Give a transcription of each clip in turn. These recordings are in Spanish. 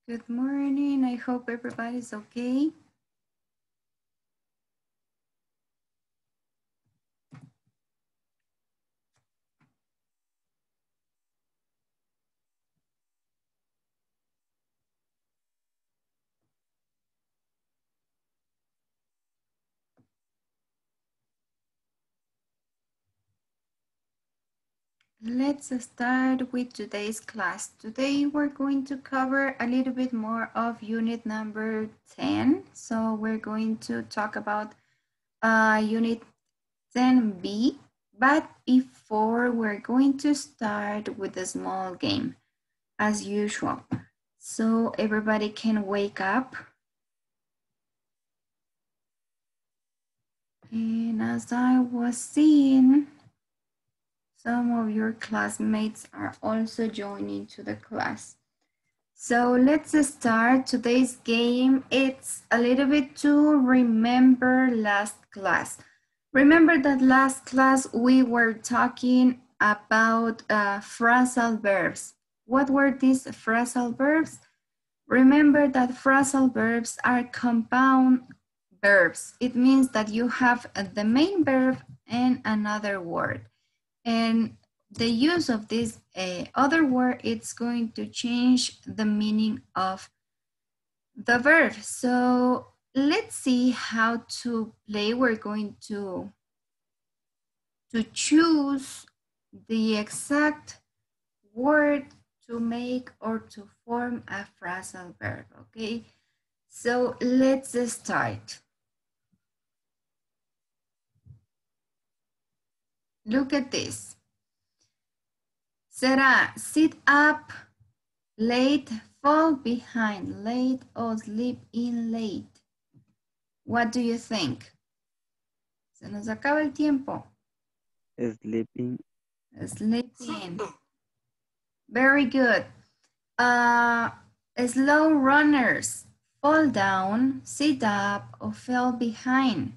Good morning. I hope everybody's okay. Let's start with today's class. Today we're going to cover a little bit more of unit number 10. So we're going to talk about unit 10B. But before, we're going to start with a small game as usual. So everybody can wake up. And as I was seeing, some of your classmates are also joining to the class. So let's start today's game. It's a little bit to remember last class. Remember that last class we were talking about phrasal verbs. What were these phrasal verbs? Remember that phrasal verbs are compound verbs. It means that you have the main verb and another word. And the use of this other word, it's going to change the meaning of the verb. So let's see how to play. We're going to choose the exact word to make or to form a phrasal verb, okay? So let's start. Look at this. Será sit up late, fall behind, late, or sleep in late. What do you think? Se nos acaba el tiempo. Sleeping. Sleeping. Very good. Slow runners, fall down, sit up, or fell behind.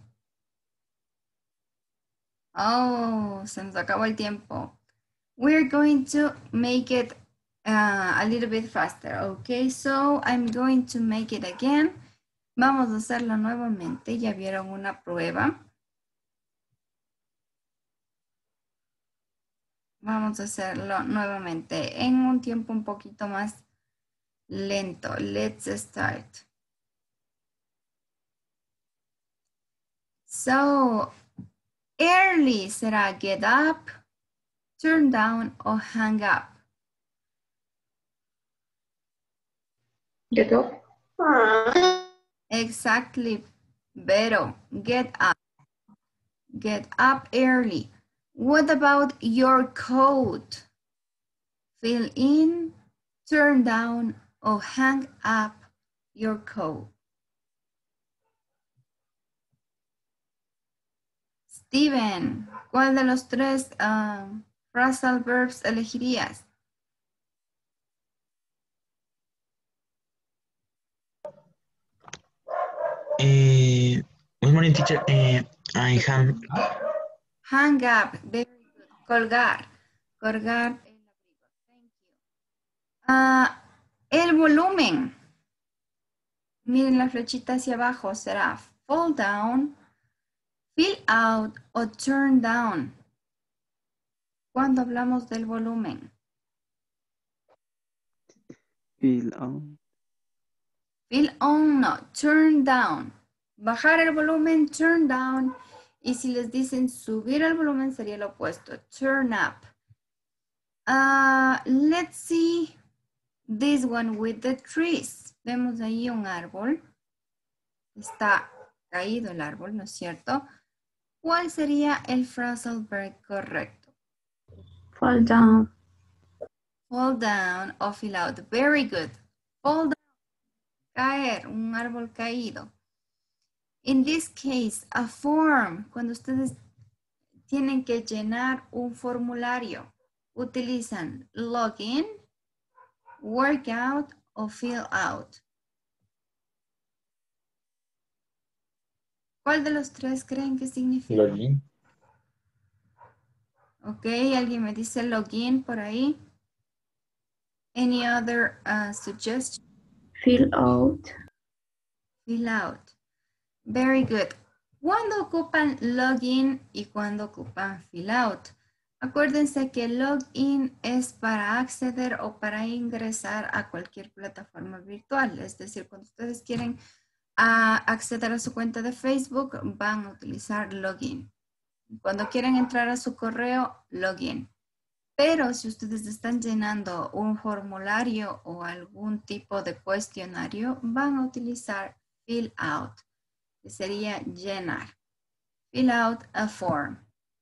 Oh, se nos acabó el tiempo. We're going to make it a little bit faster, okay? So I'm going to make it again. Vamos a hacerlo nuevamente. Ya vieron una prueba. Vamos a hacerlo nuevamente en un tiempo un poquito más lento. Let's start. So, early será get up, turn down, or hang up. Get up. Exactly, Vero. Get up. Get up early. What about your coat? Fill in, turn down, or hang up your coat. Steven, ¿cuál de los tres phrasal verbs elegirías? Good morning, teacher. I have. Hang up, very good. Colgar, colgar el abrigo. Thank you. El volumen. Miren la flechita hacia abajo, será fall down, fill out o turn down. Cuando hablamos del volumen. Fill on. Fill on, no, turn down. Bajar el volumen, turn down. Y si les dicen subir el volumen, sería lo opuesto, turn up. Let's see this one with the trees. Vemos ahí un árbol. Está caído el árbol, ¿no es cierto? ¿Cuál sería el phrasal verb correcto? Fall down. Fall down o fill out. Very good. Fall down. Caer, un árbol caído. In this case, a form, cuando ustedes tienen que llenar un formulario, utilizan login, workout o fill out. ¿Cuál de los tres creen que significa? Login. Ok, alguien me dice login por ahí. Any other suggestion? Fill out. Fill out. Very good. ¿Cuándo ocupan login y cuándo ocupan fill out? Acuérdense que login es para acceder o para ingresar a cualquier plataforma virtual. Es decir, cuando ustedes quieren acceder a su cuenta de Facebook, van a utilizar login. Cuando quieren entrar a su correo, login. Pero si ustedes están llenando un formulario o algún tipo de cuestionario, van a utilizar fill out, que sería llenar. Fill out a form.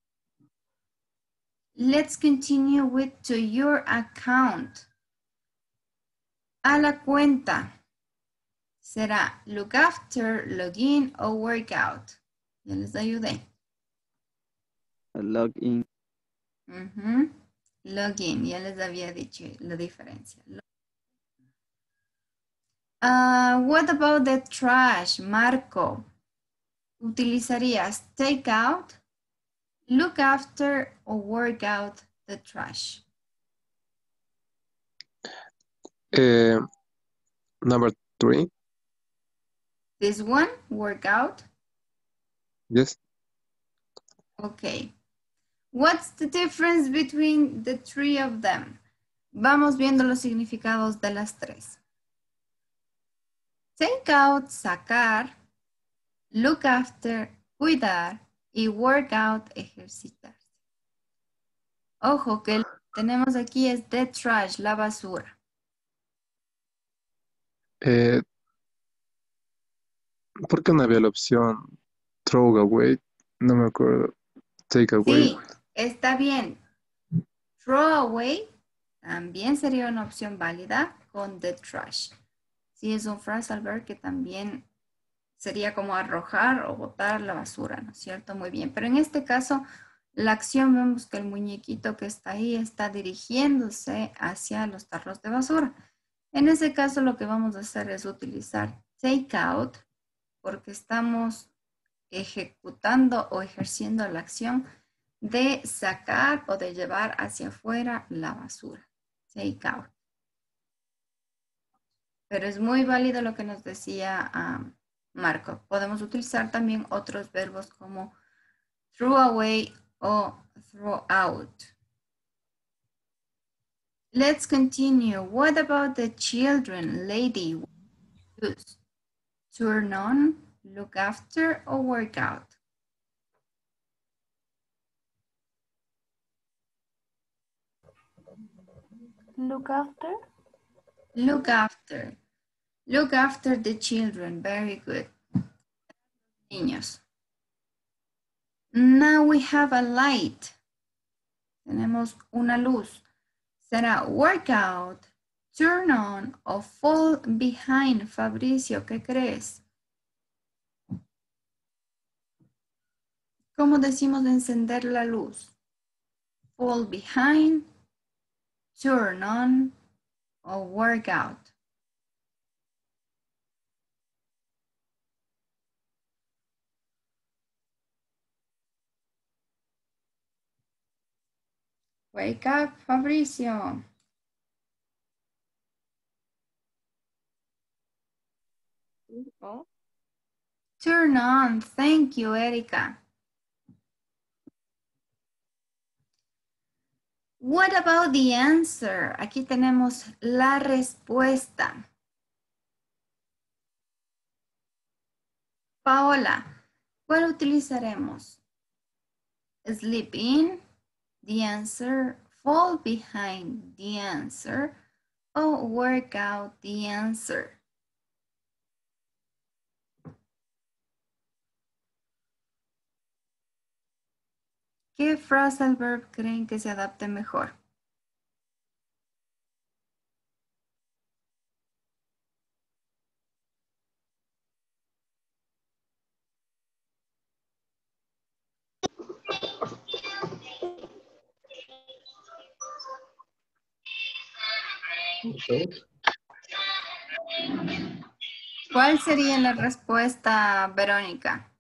Let's continue with to your account. A la cuenta será look after, login o workout. Ya les ayudé. Login. Login, ya les había dicho la diferencia. What about the trash, Marco? ¿Utilizarías take out, look after o work out the trash? Number 3. This one, work out? Yes. Okay. What's the difference between the three of them? Vamos viendo los significados de las tres. Take out, sacar, look after, cuidar y work out, ejercitarse. Ojo que lo que tenemos aquí es the trash, la basura. ¿Por qué no había la opción throw away? No me acuerdo. Take away. Sí, está bien. Throw away también sería una opción válida con the trash. Sí, es un phrasal verb que también sería como arrojar o botar la basura, ¿no es cierto? Muy bien. Pero en este caso, la acción, vemos que el muñequito que está ahí está dirigiéndose hacia los tarros de basura. En ese caso, lo que vamos a hacer es utilizar take out, porque estamos ejecutando o ejerciendo la acción de sacar o de llevar hacia afuera la basura. Take out. Pero es muy válido lo que nos decía Marco. Podemos utilizar también otros verbos como throw away o throw out. Let's continue. What about the children, lady? Use turn on, look after, or work out? Look after. Look after. Look after the children. Very good. Niños. Now we have a light. Tenemos una luz. Será work out, turn on o fall behind. Fabricio, ¿qué crees? ¿Cómo decimos encender la luz? Fall behind, turn on o work out. Wake up, Fabricio. Turn on. Thank you, Erika. What about the answer? Aquí tenemos la respuesta. Paola, ¿cuál utilizaremos? Sleep in, the answer, fall behind, the answer, o work out, the answer. ¿Qué phrasal verb creen que se adapte mejor? ¿Cuál sería la respuesta, Verónica?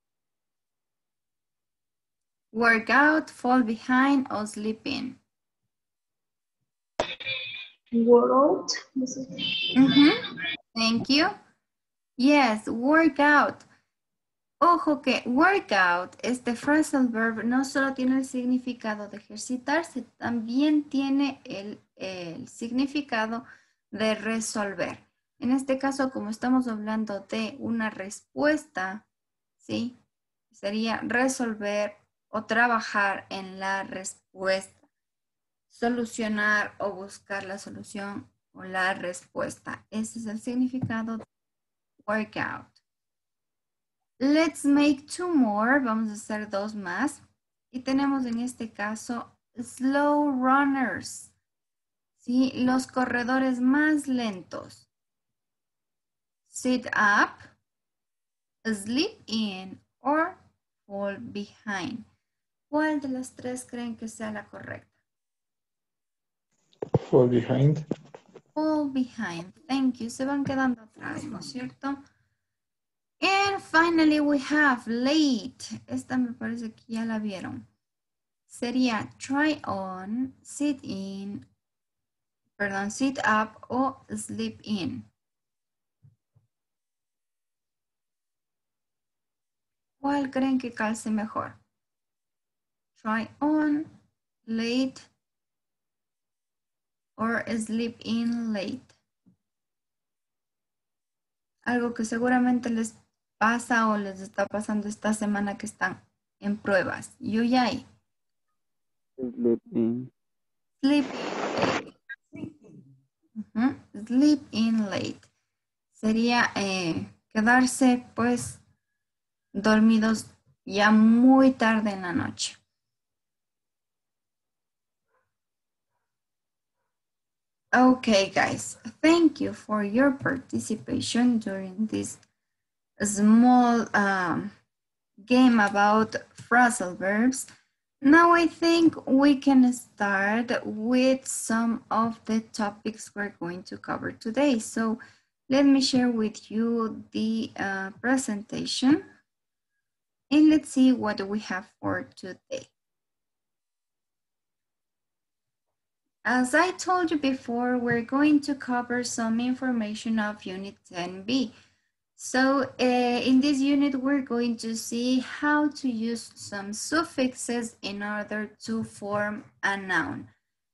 Work out, fall behind o sleep in. Work out. Thank you. Yes, workout. Ojo que workout, este phrasal verb, no solo tiene el significado de ejercitarse, también tiene el significado de resolver. En este caso, como estamos hablando de una respuesta, ¿sí? Sería resolver o trabajar en la respuesta. Solucionar o buscar la solución o la respuesta. Ese es el significado de workout. Let's make two more. Vamos a hacer dos más. Y tenemos en este caso slow runners. ¿Sí? Los corredores más lentos. Sit up, sleep in or fall behind. ¿Cuál de las tres creen que sea la correcta? Fall behind. Fall behind. Thank you. Se van quedando atrás, ¿no es cierto? And finally we have late. Esta me parece que ya la vieron. Sería try on, sit up o sleep in. ¿Cuál creen que calce mejor? Try on, late, or sleep in late. Algo que seguramente les pasa o les está pasando esta semana que están en pruebas. Yuyay. Sleep in. Sleep in late. Sleep in late. Sería quedarse pues dormidos ya muy tarde en la noche. Okay, guys, thank you for your participation during this small game about phrasal verbs. Now I think we can start with some of the topics we're going to cover today. So let me share with you the presentation and let's see what we have for today. As I told you before, we're going to cover some information of Unit 10B. So in this unit, we're going to see how to use some suffixes in order to form a noun.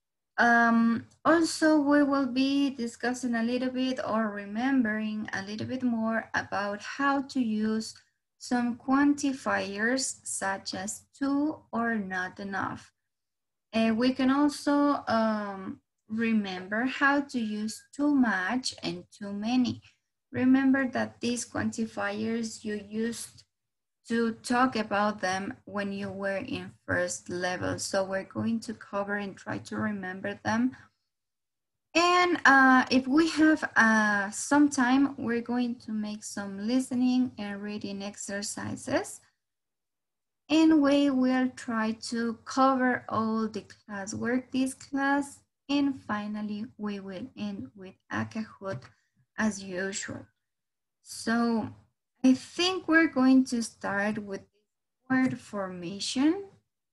Also, we will be discussing a little bit or remembering a little bit more about how to use some quantifiers such as too or not enough. We can also remember how to use too much and too many. Remember that these quantifiers you used to talk about them when you were in first level. So we're going to cover and try to remember them. And if we have some time, we're going to make some listening and reading exercises. And we will try to cover all the classwork this class. And finally, we will end with a Kahoot as usual. So I think we're going to start with word formation,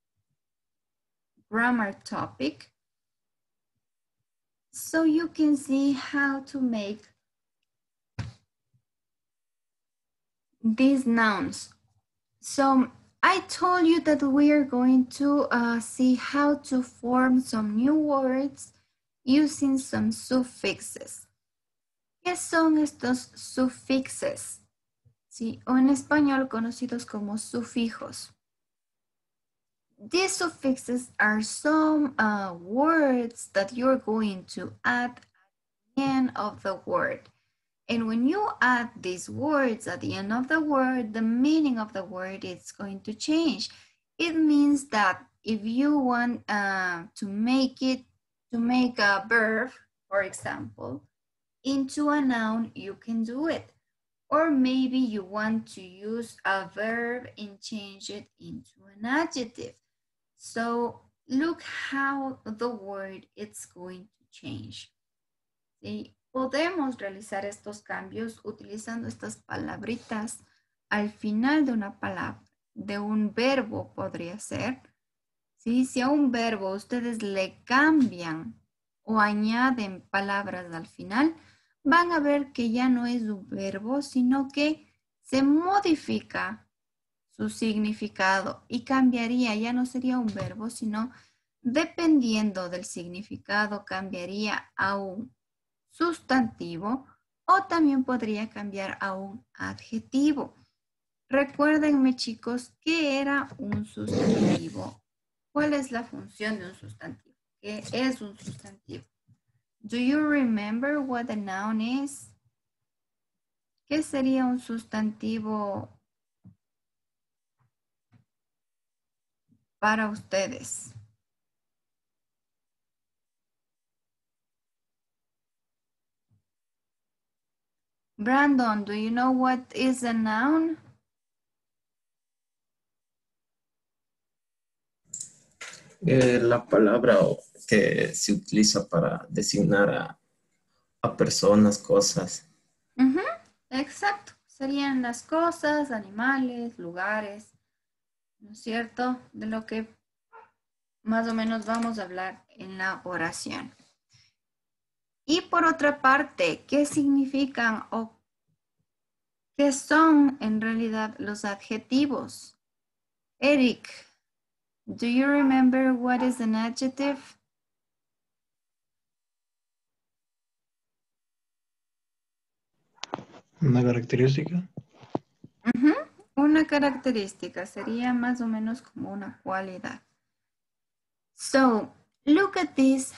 grammar topic. So you can see how to make these nouns. So I told you that we are going to see how to form some new words using some suffixes. ¿Qué son estos sufixes? Sí, o en español conocidos como sufijos. These suffixes are some words that you're going to add at the end of the word. And when you add these words at the end of the word, the meaning of the word is going to change. It means that if you want to make a verb, for example, into a noun, you can do it. Or maybe you want to use a verb and change it into an adjective. So look how the word is going to change. ¿Sí? Podemos realizar estos cambios utilizando estas palabritas al final de una palabra, de un verbo podría ser. ¿Sí? Si a un verbo ustedes le cambian o añaden palabras al final, van a ver que ya no es un verbo, sino que se modifica su significado y cambiaría, ya no sería un verbo, sino dependiendo del significado, cambiaría a un sustantivo o también podría cambiar a un adjetivo. Recuérdenme, chicos, ¿qué era un sustantivo? ¿Cuál es la función de un sustantivo? ¿Qué es un sustantivo? Do you remember what a noun is? ¿Qué sería un sustantivo para ustedes? Brandon, do you know what is a noun? La palabra que se utiliza para designar a personas, cosas. Ujú, exacto. Serían las cosas, animales, lugares, ¿no es cierto? De lo que más o menos vamos a hablar en la oración. Y por otra parte, ¿qué significan o qué son en realidad los adjetivos? Eric, do you remember what is an adjective? Una característica. Ujú, una característica sería más o menos como una cualidad. So, look at this.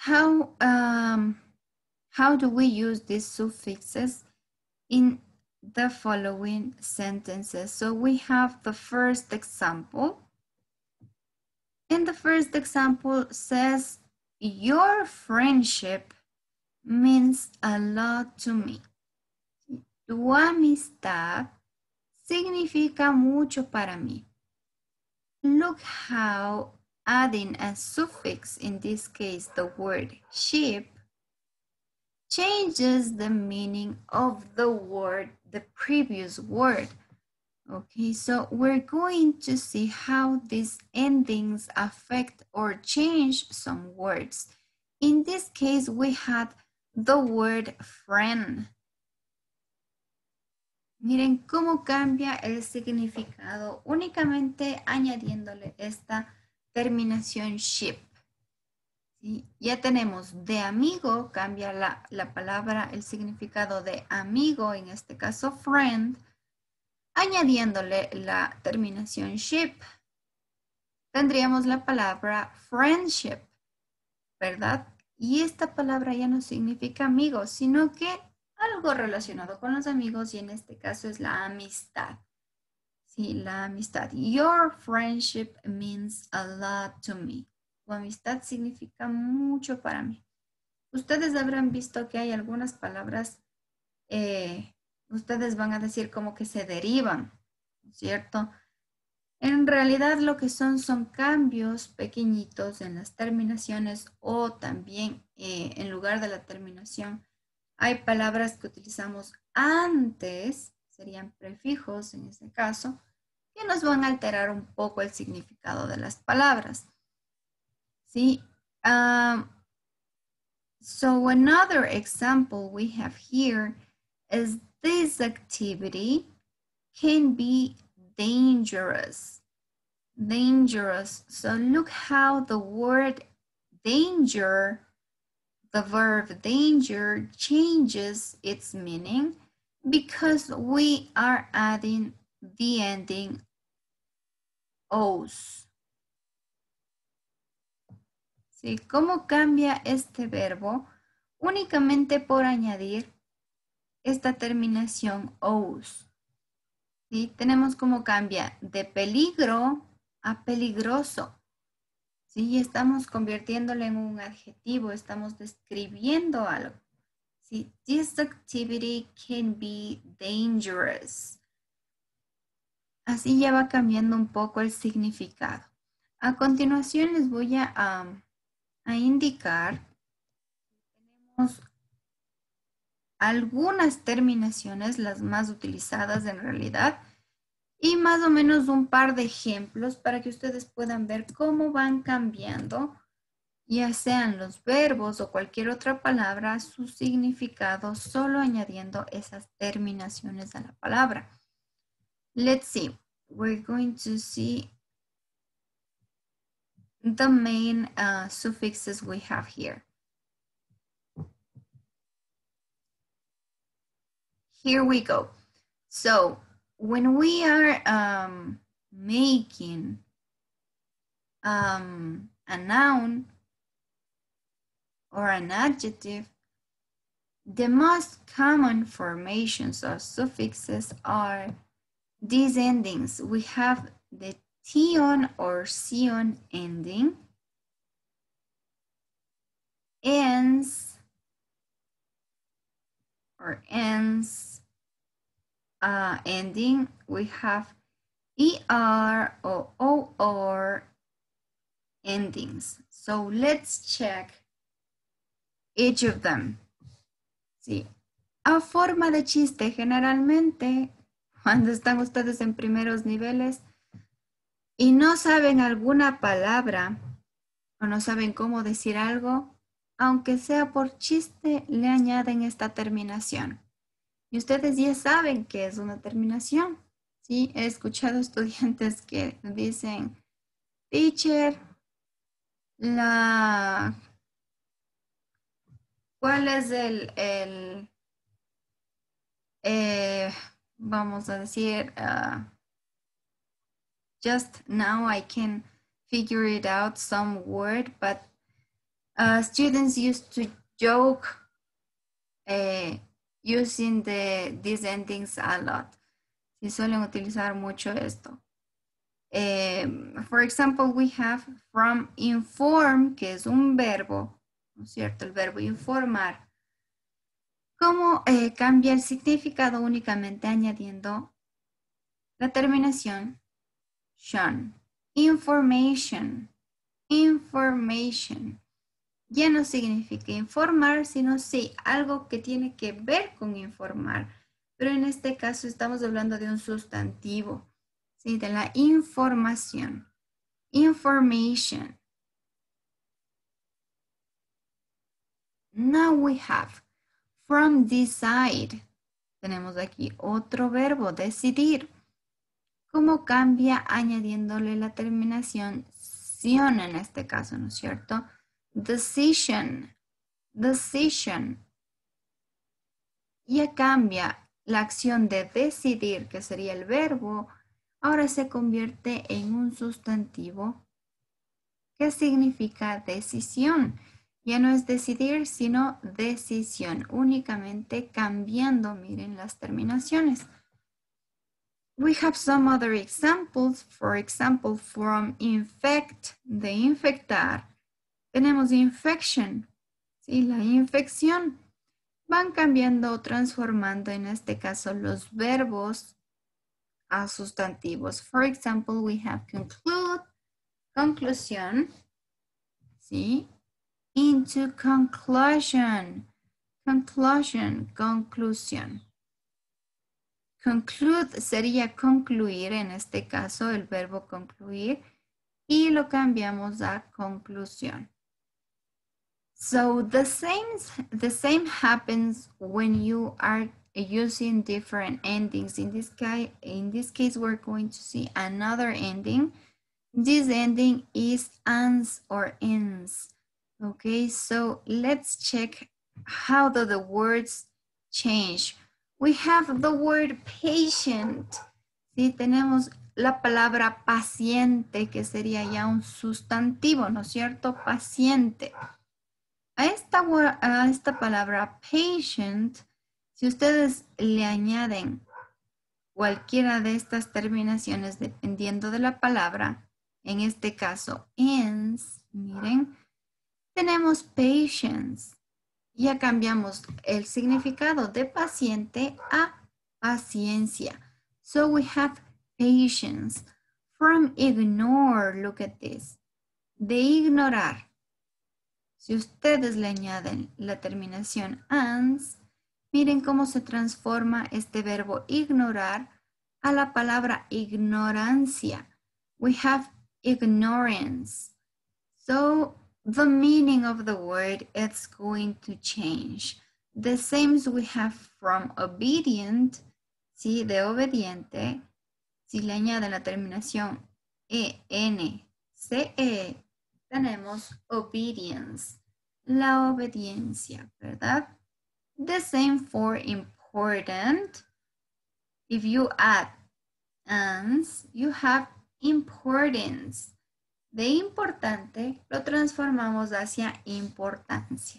How do we use these suffixes in the following sentences? So we have the first example. And the first example says, your friendship means a lot to me. Tu amistad significa mucho para mí. Look how adding a suffix, in this case the word ship, changes the meaning of the word, the previous word. Okay, so we're going to see how these endings affect or change some words. In this case, we had the word friend. Miren cómo cambia el significado únicamente añadiéndole esta terminación ship. ¿Sí? Ya tenemos de amigo, cambia la palabra, el significado de amigo, en este caso friend, añadiéndole la terminación ship. Tendríamos la palabra friendship, ¿verdad? Y esta palabra ya no significa amigo, sino que algo relacionado con los amigos y en este caso es la amistad. Sí, la amistad. Your friendship means a lot to me. Tu amistad significa mucho para mí. Ustedes habrán visto que hay algunas palabras, ustedes van a decir como que se derivan, ¿cierto? En realidad lo que son cambios pequeñitos en las terminaciones o también en lugar de la terminación hay palabras que utilizamos antes, serían prefijos en este caso, que nos van a alterar un poco el significado de las palabras. ¿Sí? So another example we have here is this activity can be dangerous. Dangerous. So look how the word danger, the verb danger changes its meaning because we are adding the ending os. ¿Sí? ¿Cómo cambia este verbo? Únicamente por añadir esta terminación os. ¿Sí? Tenemos cómo cambia de peligro a peligroso. ¿Sí? Estamos convirtiéndolo en un adjetivo, estamos describiendo algo. ¿Sí? This activity can be dangerous. Así ya va cambiando un poco el significado. A continuación les voy a indicar, tenemos algunas terminaciones, las más utilizadas en realidad, y más o menos un par de ejemplos para que ustedes puedan ver cómo van cambiando ya sean los verbos o cualquier otra palabra, su significado solo añadiendo esas terminaciones a la palabra. Let's see. We're going to see the main suffixes we have here. Here we go. So when we are making a noun or an adjective, the most common formations of suffixes are these endings. We have the tion or sion ending, ens or ens ending. We have er or or endings. So let's check each of them. Sí. A forma de chiste, generalmente, cuando están ustedes en primeros niveles y no saben alguna palabra o no saben cómo decir algo, aunque sea por chiste, le añaden esta terminación. Y ustedes ya saben que es una terminación. Sí, he escuchado estudiantes que dicen, teacher, ¿cuál es vamos a decir, just now I can figure it out some word, but students used to joke using these endings a lot. Sí, suelen utilizar mucho esto. For example, we have from inform, que es un verbo, ¿no es cierto? El verbo informar. ¿Cómo cambia el significado únicamente añadiendo la terminación shon? Information, information. Ya no significa informar, sino sí, algo que tiene que ver con informar. Pero en este caso estamos hablando de un sustantivo, ¿sí? De la información. Information. Now we have from decide. Tenemos aquí otro verbo, decidir. ¿Cómo cambia añadiéndole la terminación sion en este caso, ¿no es cierto? Decision, decision. Ya cambia la acción de decidir, que sería el verbo, ahora se convierte en un sustantivo que significa decisión. Ya no es decidir, sino decisión, únicamente cambiando, miren las terminaciones. We have some other examples. For example, from infect, de infectar, tenemos infection, ¿sí? La infección. Van cambiando o transformando, en este caso, los verbos a sustantivos. For example, we have conclude, conclusión, ¿sí? Into conclusion, conclusion, conclusión. Conclude sería concluir, en este caso el verbo concluir, y lo cambiamos a conclusión. So the same happens when you are using different endings. In this case, we're going to see another ending. This ending is ans or ins. Okay, so let's check how do the words change. We have the word patient. Sí, tenemos la palabra paciente, que sería ya un sustantivo, ¿no es cierto? Paciente. A esta palabra patient, si ustedes le añaden cualquiera de estas terminaciones dependiendo de la palabra, en este caso ins, miren, tenemos patience. Ya cambiamos el significado de paciente a paciencia. So we have patience. From ignore, look at this. De ignorar. Si ustedes le añaden la terminación ans, miren cómo se transforma este verbo ignorar a la palabra ignorancia. We have ignorance. So the meaning of the word it's going to change. The same as we have from obedient, ¿sí? De obediente, si le añade la terminación E-N-C-E, tenemos obedience, la obediencia, ¿verdad? The same for important. If you add ans, you have importance. De importante lo transformamos hacia importancia.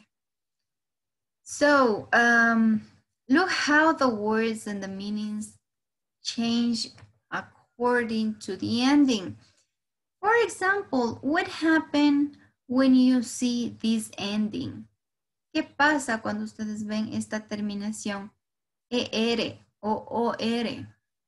So, look how the words and the meanings change according to the ending. For example, what happened when you see this ending? ¿Qué pasa cuando ustedes ven esta terminación ER o OR?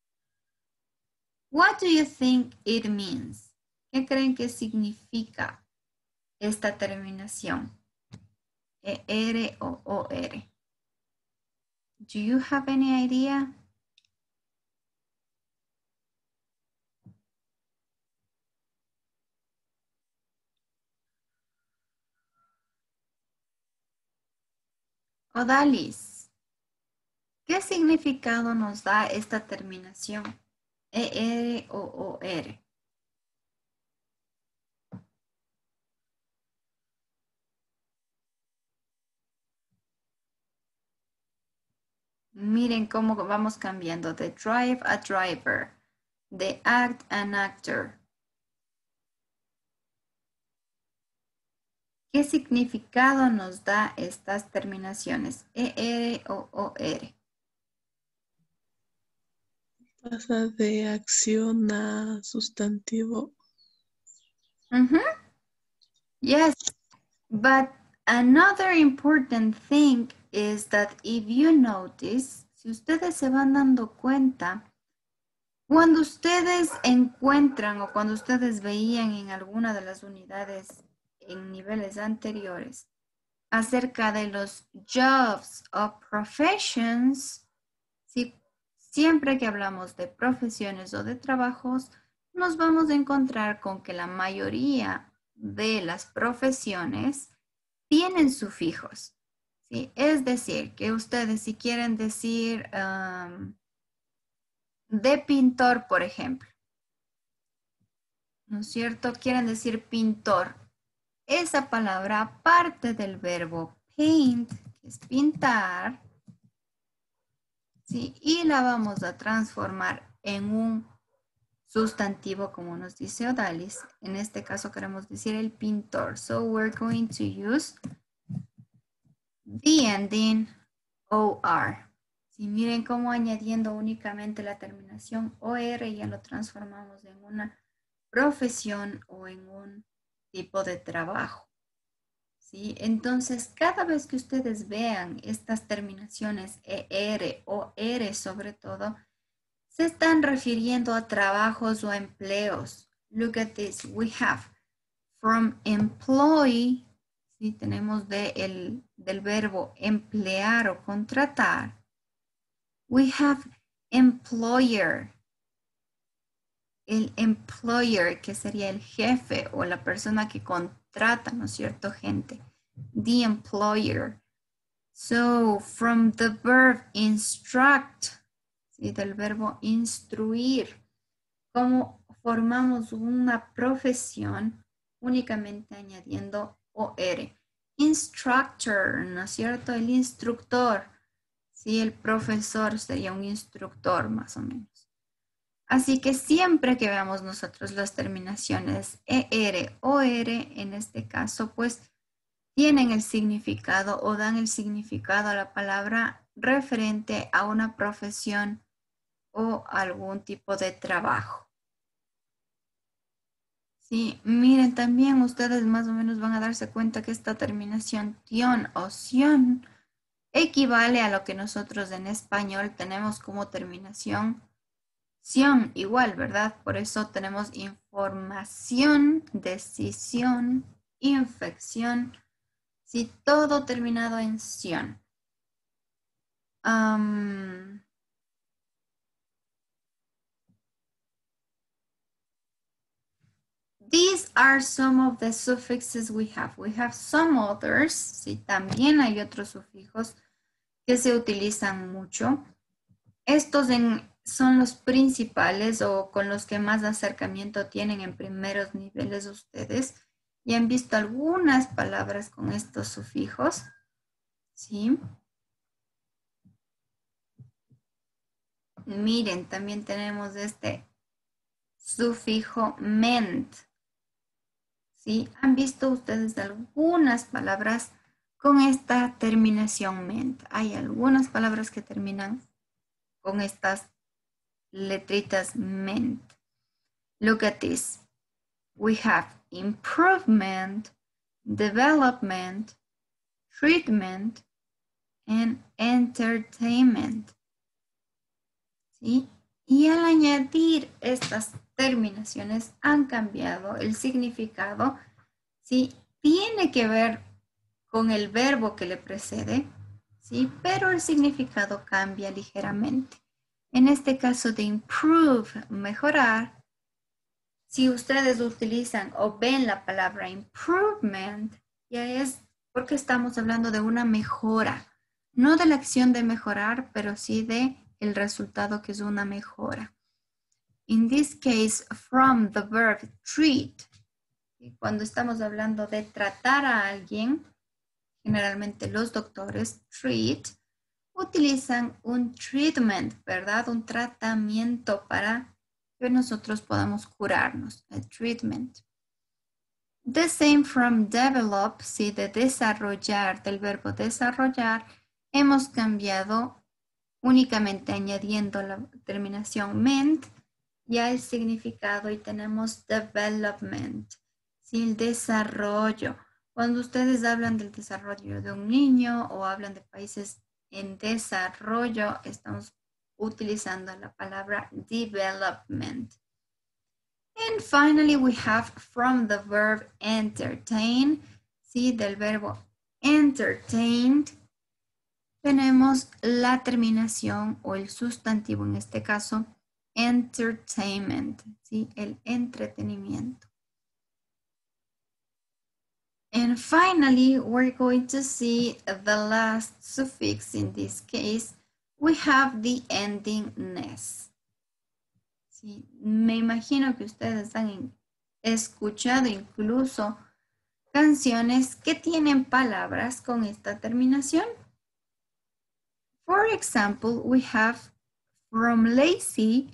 What do you think it means? ¿Qué creen que significa esta terminación? ER o OR. Do you have any idea? Odalis, ¿qué significado nos da esta terminación? ER o OR. Miren cómo vamos cambiando de drive a driver, de act an actor. ¿Qué significado nos da estas terminaciones? ER o OR. Pasa de acción a sustantivo. Yes, but another important thing is that if you notice, si ustedes se van dando cuenta, cuando ustedes encuentran o cuando ustedes veían en alguna de las unidades en niveles anteriores acerca de los jobs o professions, siempre que hablamos de profesiones o de trabajos, nos vamos a encontrar con que la mayoría de las profesiones tienen sufijos, ¿sí? Es decir, que ustedes si quieren decir de pintor, por ejemplo, ¿no es cierto? Quieren decir pintor. Esa palabra parte del verbo paint, que es pintar, ¿sí? Y la vamos a transformar en un sustantivo, como nos dice Odalis. En este caso queremos decir el pintor. So we're going to use the ending OR. Si miren cómo añadiendo únicamente la terminación OR ya lo transformamos en una profesión o en un tipo de trabajo. ¿Sí? Entonces, cada vez que ustedes vean estas terminaciones ER o R sobre todo, se están refiriendo a trabajos o empleos. Look at this. We have from employee, ¿sí? Tenemos del verbo emplear o contratar. We have employer. El employer, que sería el jefe o la persona que contrata, ¿no es cierto, gente? The employer. So, from the verb instruct, ¿sí? Del verbo instruir. ¿Cómo formamos una profesión? Únicamente añadiendo OR. Instructor, ¿no es cierto? El instructor. Sí, el profesor sería un instructor, más o menos. Así que siempre que veamos nosotros las terminaciones ER o R, en este caso, pues tienen el significado o dan el significado a la palabra referente a una profesión o algún tipo de trabajo. Sí, miren, también ustedes más o menos van a darse cuenta que esta terminación tion o sion equivale a lo que nosotros en español tenemos como terminación ción, igual, ¿verdad? Por eso tenemos información, decisión, infección, sí, todo terminado en ción. These are some of the suffixes we have. We have some others. Sí, también hay otros sufijos que se utilizan mucho. Estos son los principales o con los que más acercamiento tienen en primeros niveles ustedes. Y han visto algunas palabras con estos sufijos. ¿Sí? Miren, también tenemos este sufijo ment. ¿Sí? ¿Han visto ustedes algunas palabras con esta terminación ment? Hay algunas palabras que terminan con estas letritas ment. Look at this. We have improvement, development, treatment, and entertainment. ¿Sí? Y al añadir estas terminaciones han cambiado el significado. ¿Sí? Tiene que ver con el verbo que le precede, ¿sí? Pero el significado cambia ligeramente. En este caso de improve, mejorar, si ustedes utilizan o ven la palabra improvement, ya es porque estamos hablando de una mejora, no de la acción de mejorar, pero sí de el resultado que es una mejora. In this case, from the verb treat, cuando estamos hablando de tratar a alguien, generalmente los doctores treat, utilizan un treatment, ¿verdad? Un tratamiento para que nosotros podamos curarnos, el treatment. The same from develop, sí, de desarrollar, del verbo desarrollar, hemos cambiado únicamente añadiendo la terminación ment, ya el significado y tenemos development, sí, el desarrollo. Cuando ustedes hablan del desarrollo de un niño o hablan de países en desarrollo, estamos utilizando la palabra development. And finally, we have from the verb entertain, ¿sí? Del verbo entertained, tenemos la terminación o el sustantivo, en este caso, entertainment, ¿sí? El entretenimiento. And finally, we're going to see the last suffix. In this case, we have the ending ness. Sí, me imagino que ustedes han escuchado incluso canciones que tienen palabras con esta terminación. For example, we have from lazy.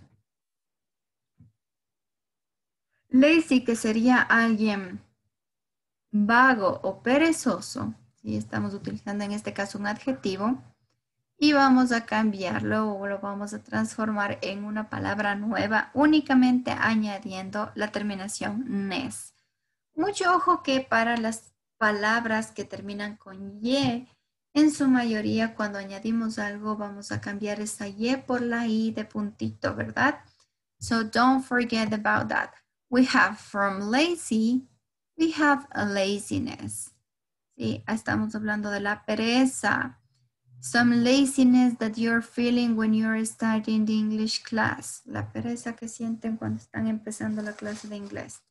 Lazy, que sería alguien vago o perezoso, ¿sí? Estamos utilizando en este caso un adjetivo y vamos a cambiarlo o lo vamos a transformar en una palabra nueva únicamente añadiendo la terminación ness. Mucho ojo que para las palabras que terminan con y, en su mayoría cuando añadimos algo vamos a cambiar esa y por la i de puntito, ¿verdad? So don't forget about that. We have from lazy, we have a laziness. ¿Sí? Estamos hablando de la pereza. Some laziness that you're feeling when you're starting the English class. La pereza que sienten cuando están empezando la clase de inglés.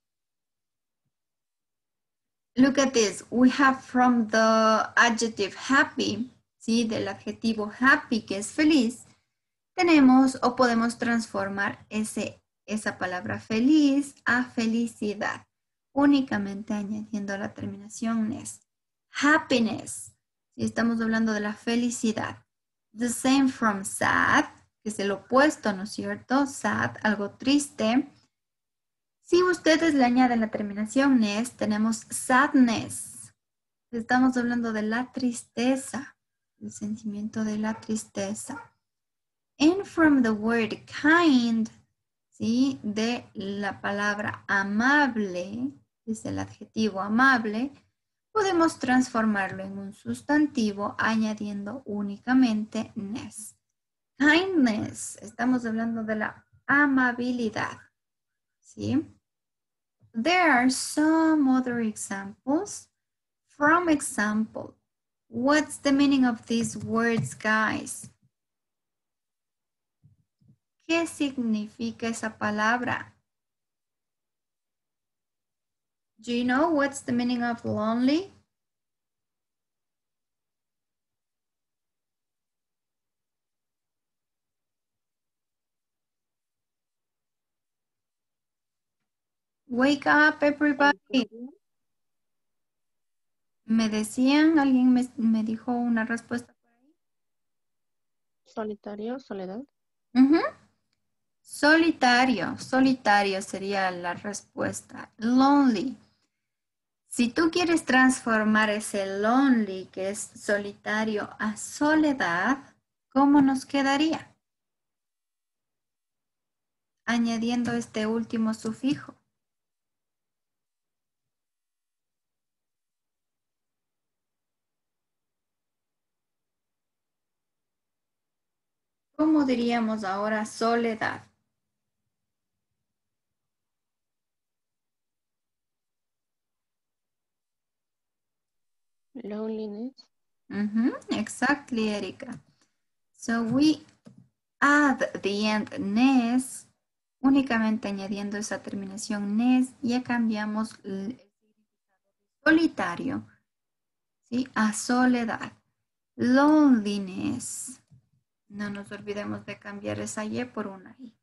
Look at this. We have from the adjective happy, ¿sí? Del adjetivo happy, que es feliz, tenemos o podemos transformar esa palabra feliz a felicidad, únicamente añadiendo la terminación ness. Happiness, si estamos hablando de la felicidad. The same from sad, que es el opuesto, ¿no es cierto? Sad, algo triste. Si ustedes le añaden la terminación ness, tenemos sadness. Estamos hablando de la tristeza, el sentimiento de la tristeza. And from the word kind, ¿sí? De la palabra amable, es el adjetivo amable, podemos transformarlo en un sustantivo añadiendo únicamente ness. Kindness, estamos hablando de la amabilidad, ¿sí? There are some other examples. From example, what's the meaning of these words, guys? ¿Qué significa esa palabra? Do you know what's the meaning of lonely? Wake up, everybody. Me decían, alguien me dijo una respuesta por ahí. Solitario, soledad. Ujú. Solitario, solitario sería la respuesta. Lonely. Si tú quieres transformar ese lonely, que es solitario, a soledad, ¿cómo nos quedaría? Añadiendo este último sufijo. ¿Cómo diríamos ahora soledad? Loneliness. Exactly, Erika. So we add the end ness, únicamente añadiendo esa terminación ness, ya cambiamos el solitario, ¿sí? A soledad. Loneliness. No nos olvidemos de cambiar esa Y por una I.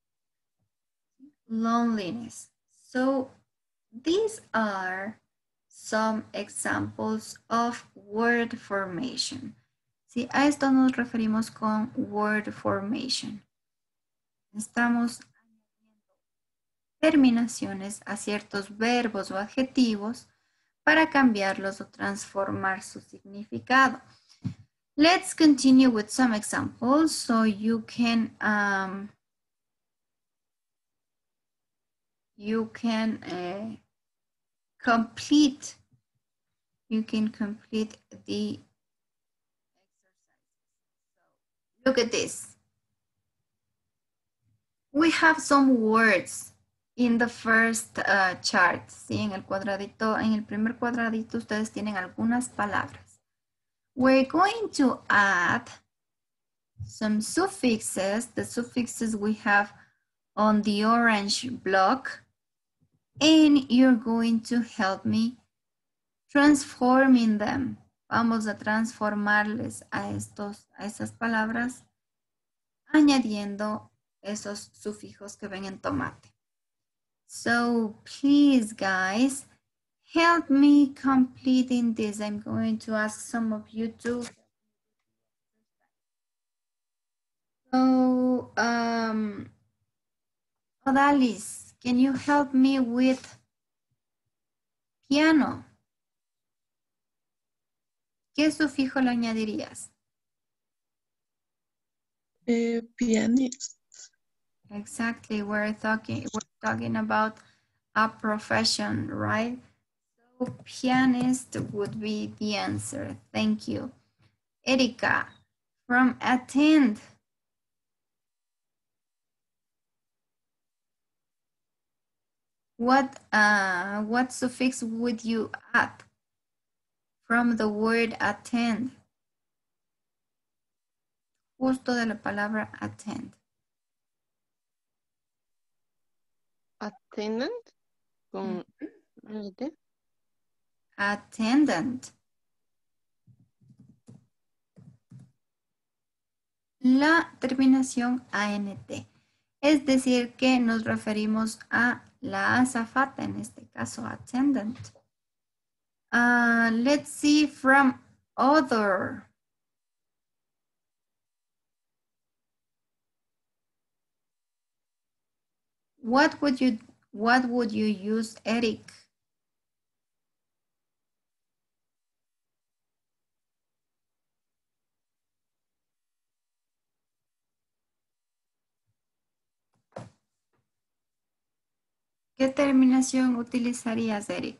Loneliness. So these are some examples of word formation. Sí, a esto nos referimos con word formation. Estamos añadiendo terminaciones a ciertos verbos o adjetivos para cambiarlos o transformar su significado. Let's continue with some examples so you can complete the exercise. Look at this. We have some words in the first chart. ¿Sí? En el cuadradito, en el primer cuadradito ustedes tienen algunas palabras. We're going to add some suffixes, the suffixes we have on the orange block, and you're going to help me transforming them. Vamos a transformarles a esas palabras añadiendo esos sufijos que ven en tomate. So please, guys, help me completing this. I'm going to ask some of you to. So, Odalis, can you help me with piano? ¿Qué sufijo le añadirías? Pianist. Exactly, we're talking about a profession, right? So pianist would be the answer. Thank you. Erika, from attend. What suffix would you add from the word attend? Justo de la palabra attend. Attendant. Con RT. Attendant. La terminación ANT. Es decir, que nos referimos a la azafata, en este caso attendant. Let's see from other. What would you use, Eric? ¿Qué terminación utilizarías, Eric?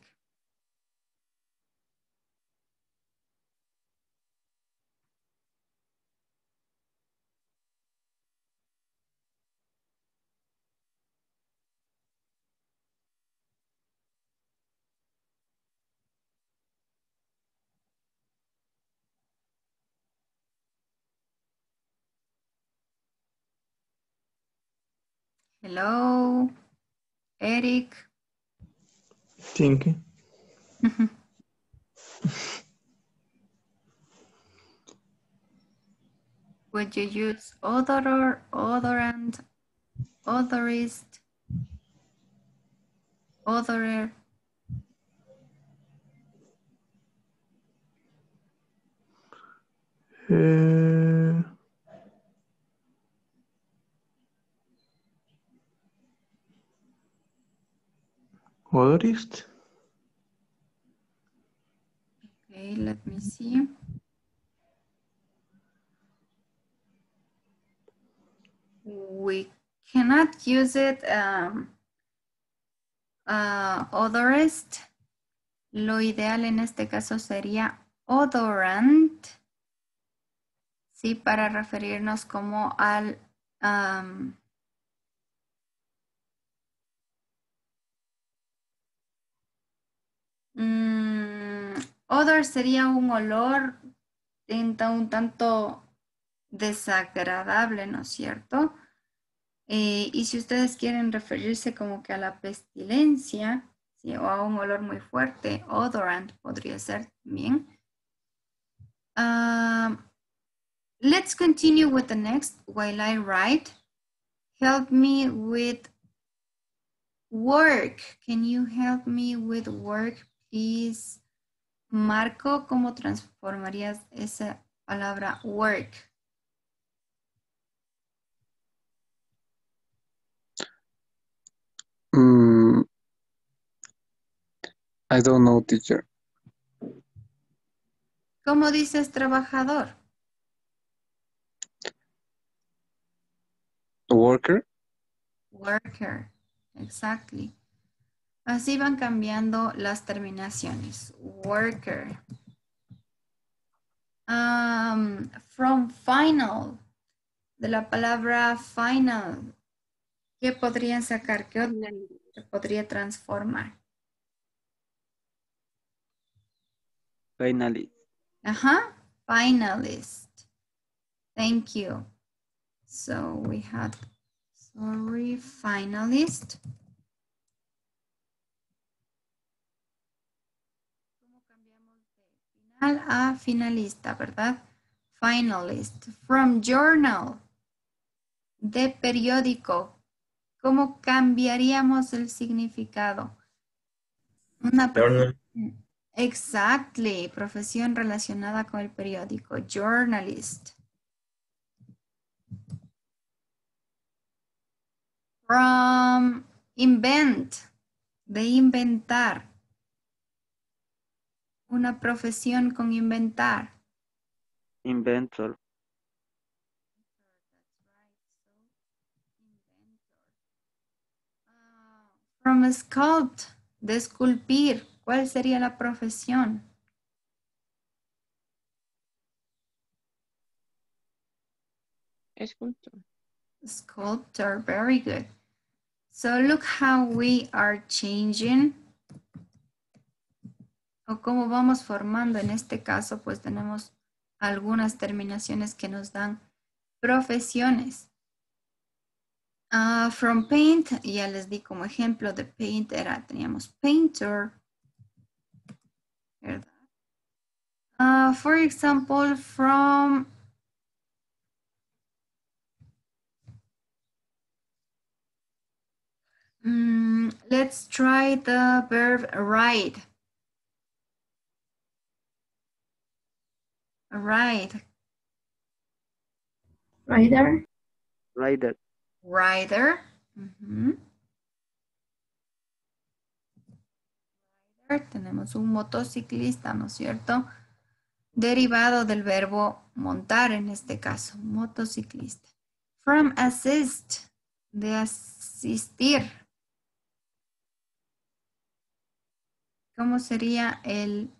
Hello, Eric. Tinky. Would you use odor, odorant, odorist, odorer? Odorist. Okay, let me see. We cannot use it odorist. Lo ideal en este caso sería odorant. Sí, para referirnos como al odor sería un olor un tanto desagradable, ¿no es cierto? Y si ustedes quieren referirse como que a la pestilencia, ¿sí? O a un olor muy fuerte, odorant podría ser también. Let's continue with the next while I write. Help me with work. Can you help me with work, please? Marco, ¿cómo transformarías esa palabra work? I don't know, teacher. ¿Cómo dices trabajador? Worker. Worker, exactly. Así van cambiando las terminaciones. Worker. From final, de la palabra final, ¿qué podrían sacar? ¿Qué otro se podría transformar? Finally. Ajá, finalist. Thank you. So we had, sorry, finalist. ¿Cómo cambiamos de final a finalista, verdad? Finalist. From journal, de periódico. ¿Cómo cambiaríamos el significado? Una Journal. Exactly, profesión relacionada con el periódico, journalist. From invent, de inventar. Una profesión con inventar. Inventor. From sculpt, de esculpir. ¿Cuál sería la profesión? Escultor. Sculptor, very good. So look how we are changing. O cómo vamos formando en este caso, pues tenemos algunas terminaciones que nos dan profesiones. From paint, ya les di como ejemplo de paint, teníamos painter, ¿verdad? For example, from let's try the verb ride. Ride. Rider. Rider. Rider. Tenemos un motociclista, ¿no es cierto? Derivado del verbo montar en este caso, motociclista. From assist, de asistir. ¿Cómo sería el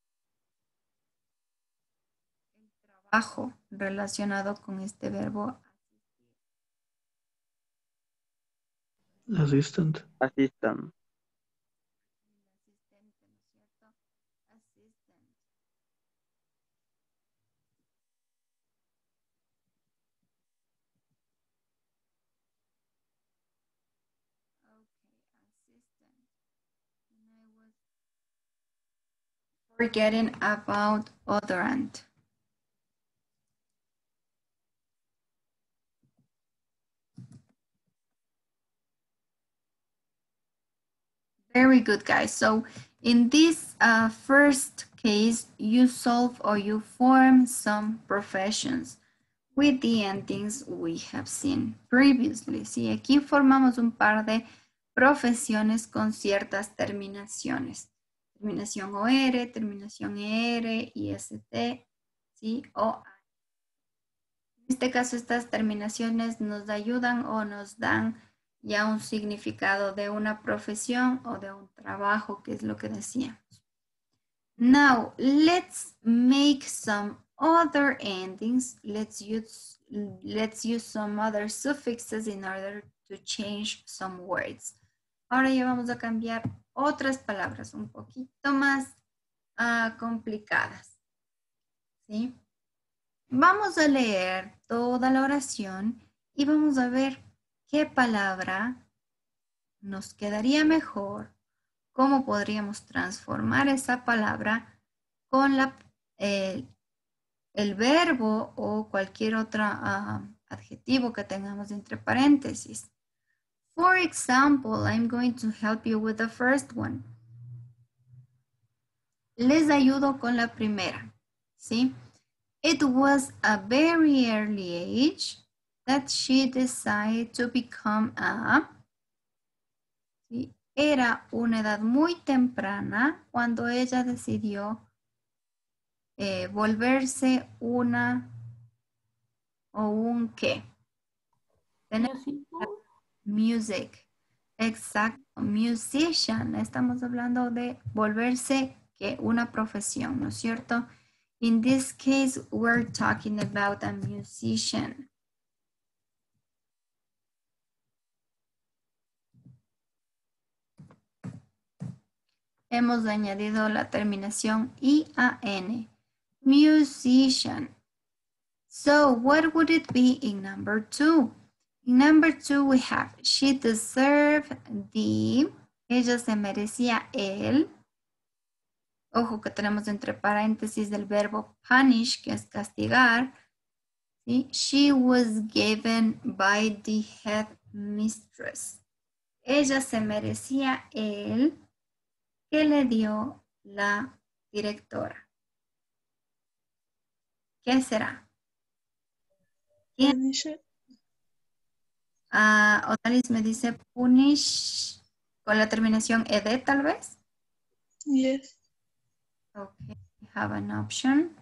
trabajo relacionado con este verbo? Assistant. Assistant. Asistente, ¿no es cierto? Assistant. Okay, assistant. And I Forgetting about odorant. Very good, guys. So in this first case, you solve or you form some professions with the endings we have seen previously. Sí, aquí formamos un par de profesiones con ciertas terminaciones. Terminación OR, terminación ER, IST, ¿sí? O en este caso, estas terminaciones nos ayudan o nos dan ya un significado de una profesión o de un trabajo, que es lo que decíamos. Now, let's make some other endings. Let's use some other suffixes in order to change some words. Ahora ya vamos a cambiar otras palabras un poquito más complicadas. ¿Sí? Vamos a leer toda la oración y vamos a ver qué palabra nos quedaría mejor, cómo podríamos transformar esa palabra con el verbo o cualquier otro adjetivo que tengamos entre paréntesis. For example, I'm going to help you with the first one. Les ayudo con la primera, ¿sí? It was a very early age that she decided to become a... ¿sí? Era una edad muy temprana cuando ella decidió volverse una o un qué. Music. Exacto. Musician. Estamos hablando de volverse que una profesión, ¿no es cierto? In this case, we're talking about a musician. Hemos añadido la terminación IAN. Musician. So, what would it be in number 2? In number 2, we have, she deserved the, ella se merecía el, ojo que tenemos entre paréntesis del verbo punish, que es castigar. ¿Sí? She was given by the head mistress. Ella se merecía el que le dio la directora. ¿Qué será? Punisher. Otalis me dice punish con la terminación ed tal vez. Yes. Okay, we have an option.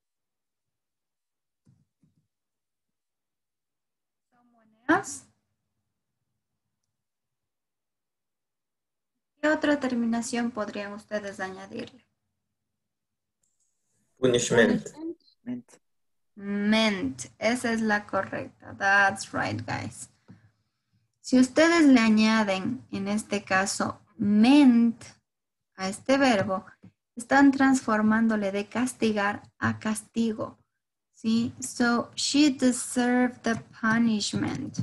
Someone else? ¿Qué otra terminación podrían ustedes añadirle? Punishment. Meant. Esa es la correcta. That's right, guys. Si ustedes le añaden, en este caso, meant a este verbo, están transformándole de castigar a castigo. ¿Sí? So, she deserved the punishment.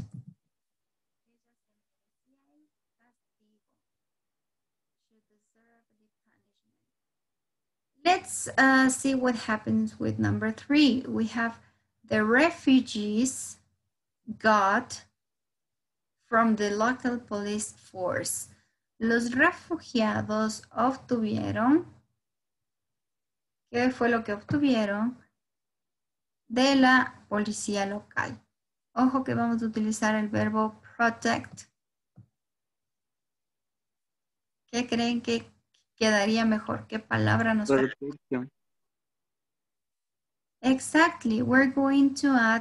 Let's see what happens with number 3. We have the refugees got from the local police force. Los refugiados obtuvieron, ¿qué fue lo que obtuvieron? De la policía local. Ojo que vamos a utilizar el verbo protect. ¿Qué creen que quedaría mejor? ¿Qué palabra nos falta? Protection. Exactly. We're going to add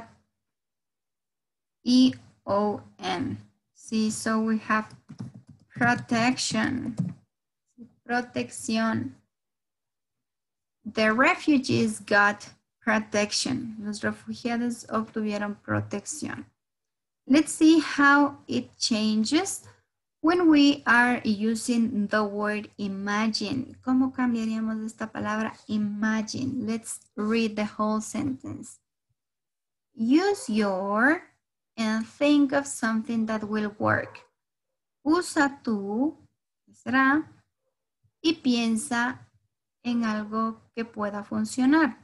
EON. See, so we have protection. Protección. The refugees got protection. Los refugiados obtuvieron protección. Let's see how it changes when we are using the word imagine. ¿Cómo cambiaríamos esta palabra imagine? Let's read the whole sentence. Use your and think of something that will work. Usa tú, ¿qué será? Y piensa en algo que pueda funcionar.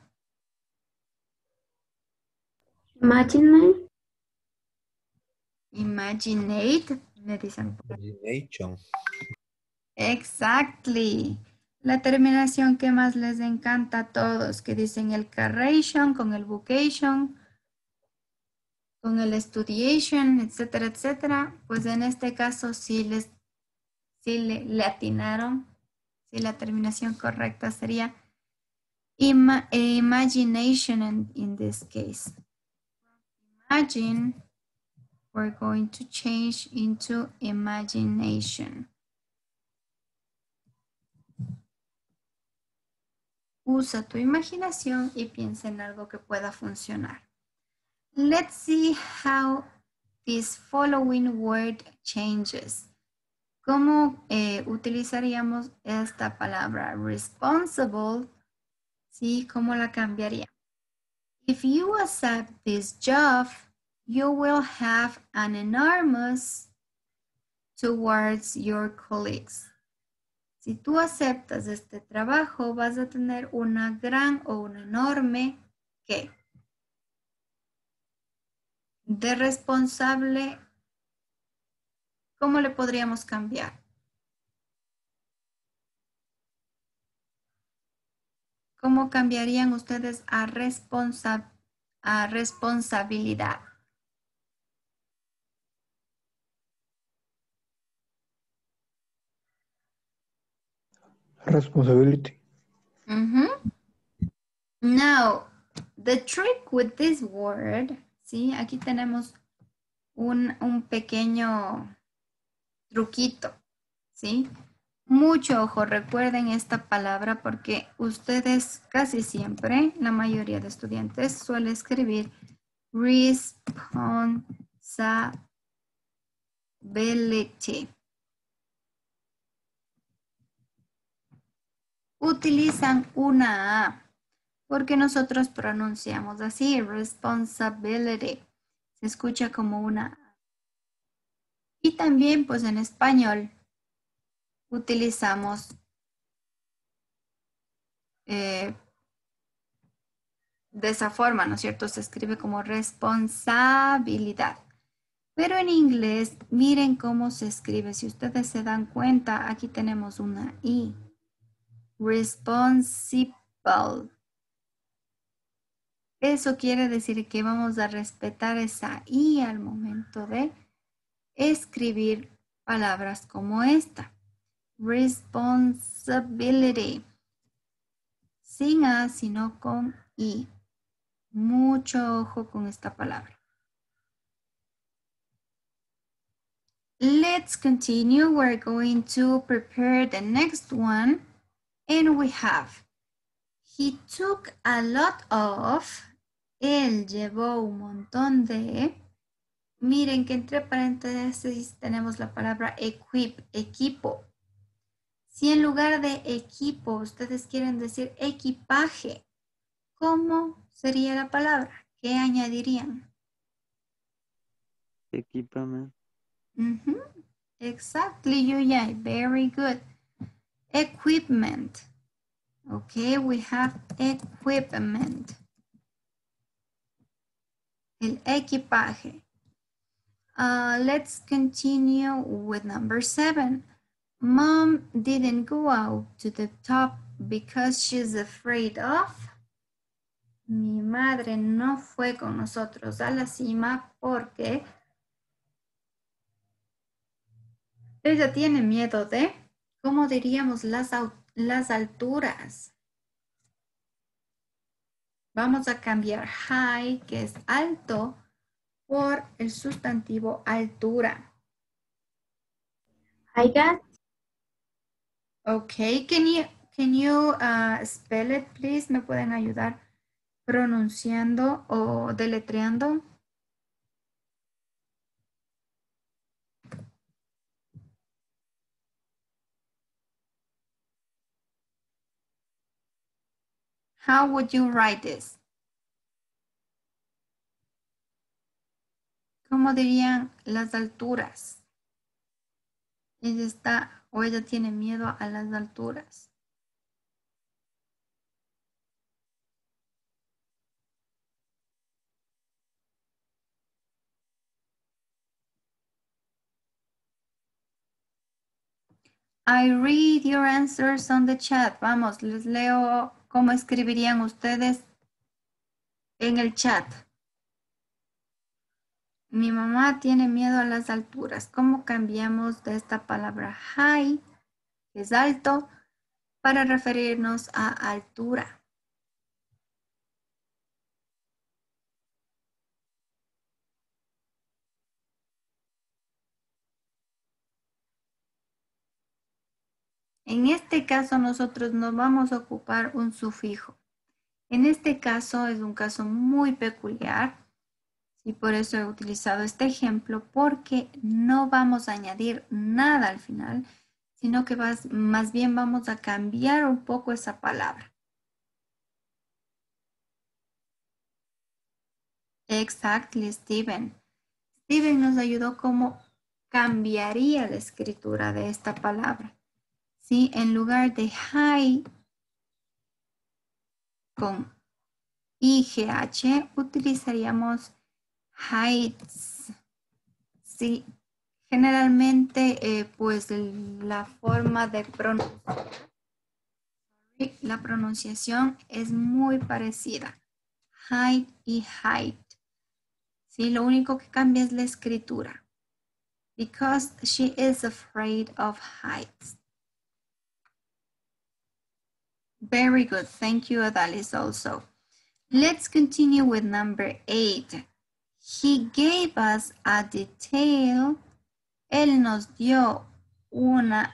Imaginate. Imaginate, le dicen. Imagination. Exactly. La terminación que más les encanta a todos, que dicen el carration con el vocation, con el studiation, etcétera, etcétera. Pues en este caso sí le atinaron. Sí, la terminación correcta sería imagination in this case. Imagine, we're going to change into imagination. Usa tu imaginación y piensa en algo que pueda funcionar. Let's see how this following word changes. ¿Cómo utilizaríamos esta palabra responsible? ¿Sí? ¿Cómo la cambiaría? If you accept this job, you will have an enormous towards your colleagues. Si tú aceptas este trabajo, vas a tener una gran o una enorme, ¿qué? De responsable, ¿cómo le podríamos cambiar? ¿Cómo cambiarían ustedes a responsabilidad? Responsibility. Now, the trick with this word, ¿sí? Aquí tenemos un pequeño truquito, ¿sí? Mucho ojo, recuerden esta palabra porque ustedes casi siempre, la mayoría de estudiantes, suele escribir responsibility. Utilizan una A porque nosotros pronunciamos así, responsibility. Se escucha como una A. Y también, pues en español, utilizamos de esa forma, ¿no es cierto? Se escribe como responsabilidad. Pero en inglés, miren cómo se escribe. Si ustedes se dan cuenta, aquí tenemos una I. Responsible. Eso quiere decir que vamos a respetar esa I al momento de escribir palabras como esta. Responsibility. Sin A, sino con I. Mucho ojo con esta palabra. Let's continue. We're going to prepare the next one. And we have, he took a lot of, él llevó un montón de, miren que entre paréntesis tenemos la palabra equip, equipo. Si en lugar de equipo ustedes quieren decir equipaje, ¿cómo sería la palabra? ¿Qué añadirían? Equipment. Exactly, Yuyay. Very good. Equipment. Okay, we have equipment. El equipaje. Let's continue with number 7. Mom didn't go out to the top because she's afraid of. Mi madre no fue con nosotros a la cima porque ella tiene miedo de, ¿cómo diríamos las alturas? Vamos a cambiar high, que es alto, por el sustantivo altura. I got. Okay, can you spell it, please? ¿Me pueden ayudar pronunciando o deletreando? How would you write this? ¿Cómo dirían las alturas? Ella está o ella tiene miedo a las alturas. I read your answers on the chat. Vamos, les leo cómo escribirían ustedes en el chat. Mi mamá tiene miedo a las alturas. ¿Cómo cambiamos de esta palabra high, que es alto, para referirnos a altura? En este caso nosotros no vamos a ocupar un sufijo. En este caso es un caso muy peculiar y por eso he utilizado este ejemplo, porque no vamos a añadir nada al final, sino que más bien vamos a cambiar un poco esa palabra. Exactly, Steven. Steven nos ayudó cómo cambiaría la escritura de esta palabra. ¿Sí? En lugar de high con IGH, utilizaríamos heights. Sí, generalmente pues la forma de pronunciar, la pronunciación es muy parecida. Height y height. Sí, lo único que cambia es la escritura. Because she is afraid of heights. Very good. Thank you, Adalis, also. Let's continue with number 8. He gave us a detail. Él nos dio una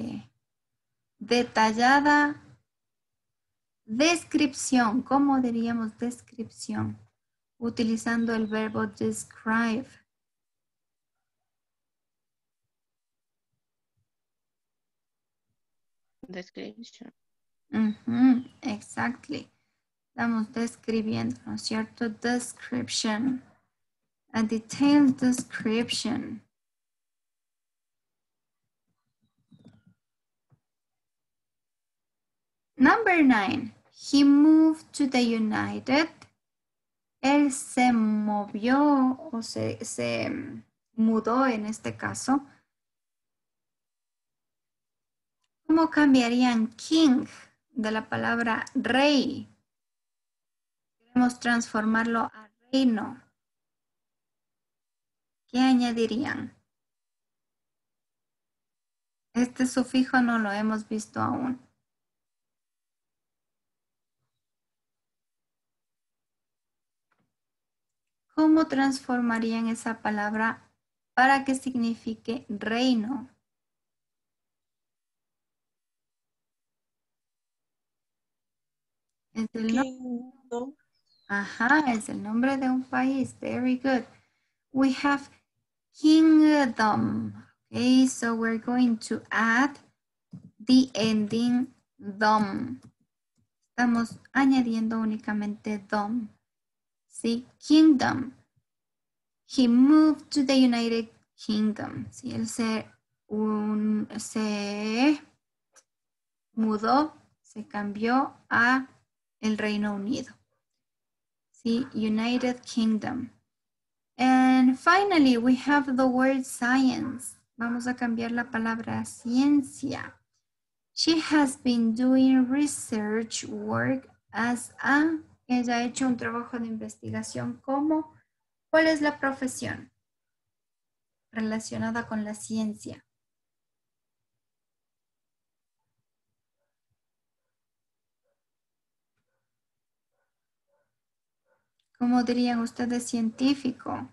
detallada descripción. ¿Cómo diríamos descripción? Utilizando el verbo describe. Description. Exactly. Estamos describiendo, ¿no es cierto? Description. A detailed description. Number 9. He moved to the United. Él se movió o se mudó en este caso. ¿Cómo cambiarían king de la palabra rey? Queremos transformarlo a reino. ¿Qué añadirían? Este sufijo no lo hemos visto aún. ¿Cómo transformarían esa palabra para que signifique reino? Es el Kingdom. Ajá, es el nombre de un país. Very good. We have kingdom. Okay, so we're going to add the ending dom. Estamos añadiendo únicamente dom. ¿Sí? Kingdom. He moved to the United Kingdom. ¿Sí? Él se mudó, se cambió a el Reino Unido. ¿Sí? United Kingdom. And finally, we have the word science. Vamos a cambiar la palabra ciencia. She has been doing research work as a... Ella ha hecho un trabajo de investigación como... ¿Cuál es la profesión relacionada con la ciencia? ¿Cómo dirían ustedes científico?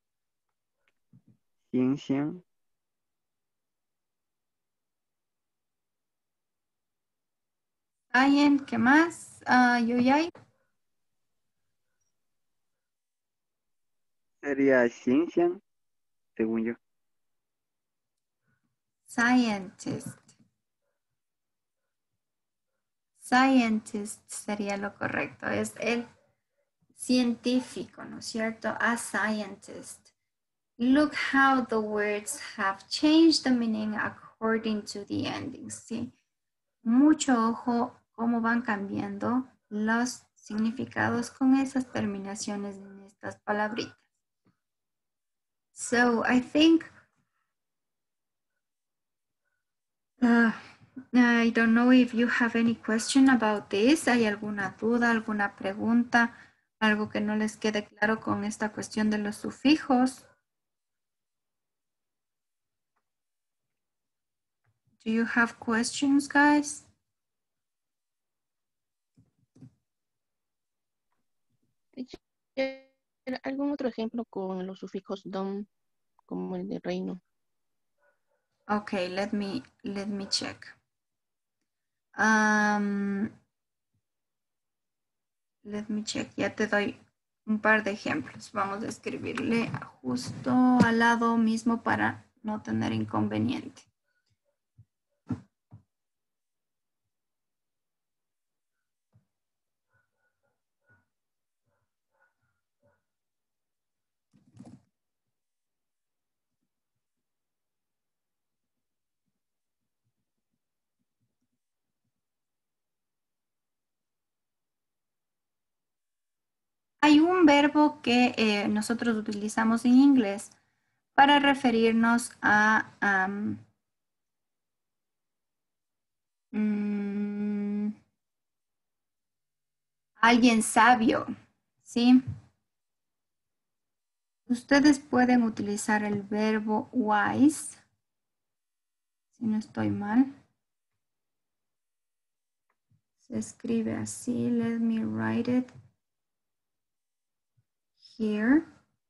Ciencia. Science, ¿qué más? Yuyay. Sería ciencia, según yo. Scientist. Scientist sería lo correcto. Es el científico, ¿no es cierto? A scientist. Look how the words have changed the meaning according to the endings. ¿Sí? Mucho ojo cómo van cambiando los significados con esas terminaciones en estas palabritas. So I think I don't know if you have any question about this. ¿Hay alguna duda, alguna pregunta, algo que no les quede claro con esta cuestión de los sufijos? Do you have questions, guys? Teacher, ¿algún otro ejemplo con los sufijos dom, como el de reino? Okay, let me check. Let me check. Ya te doy un par de ejemplos. Vamos a escribirle justo al lado mismo para no tener inconveniente. Hay un verbo que nosotros utilizamos en inglés para referirnos a alguien sabio, ¿sí? Ustedes pueden utilizar el verbo wise, si no estoy mal. Se escribe así, let me write it here.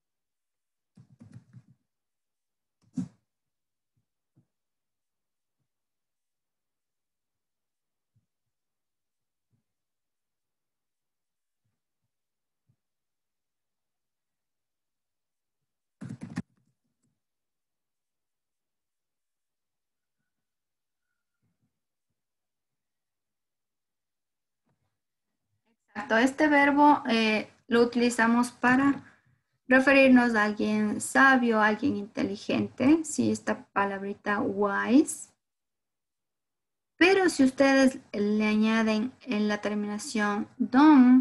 Exacto, este verbo lo utilizamos para referirnos a alguien sabio, a alguien inteligente, sí, esta palabrita wise. Pero si ustedes le añaden en la terminación dom,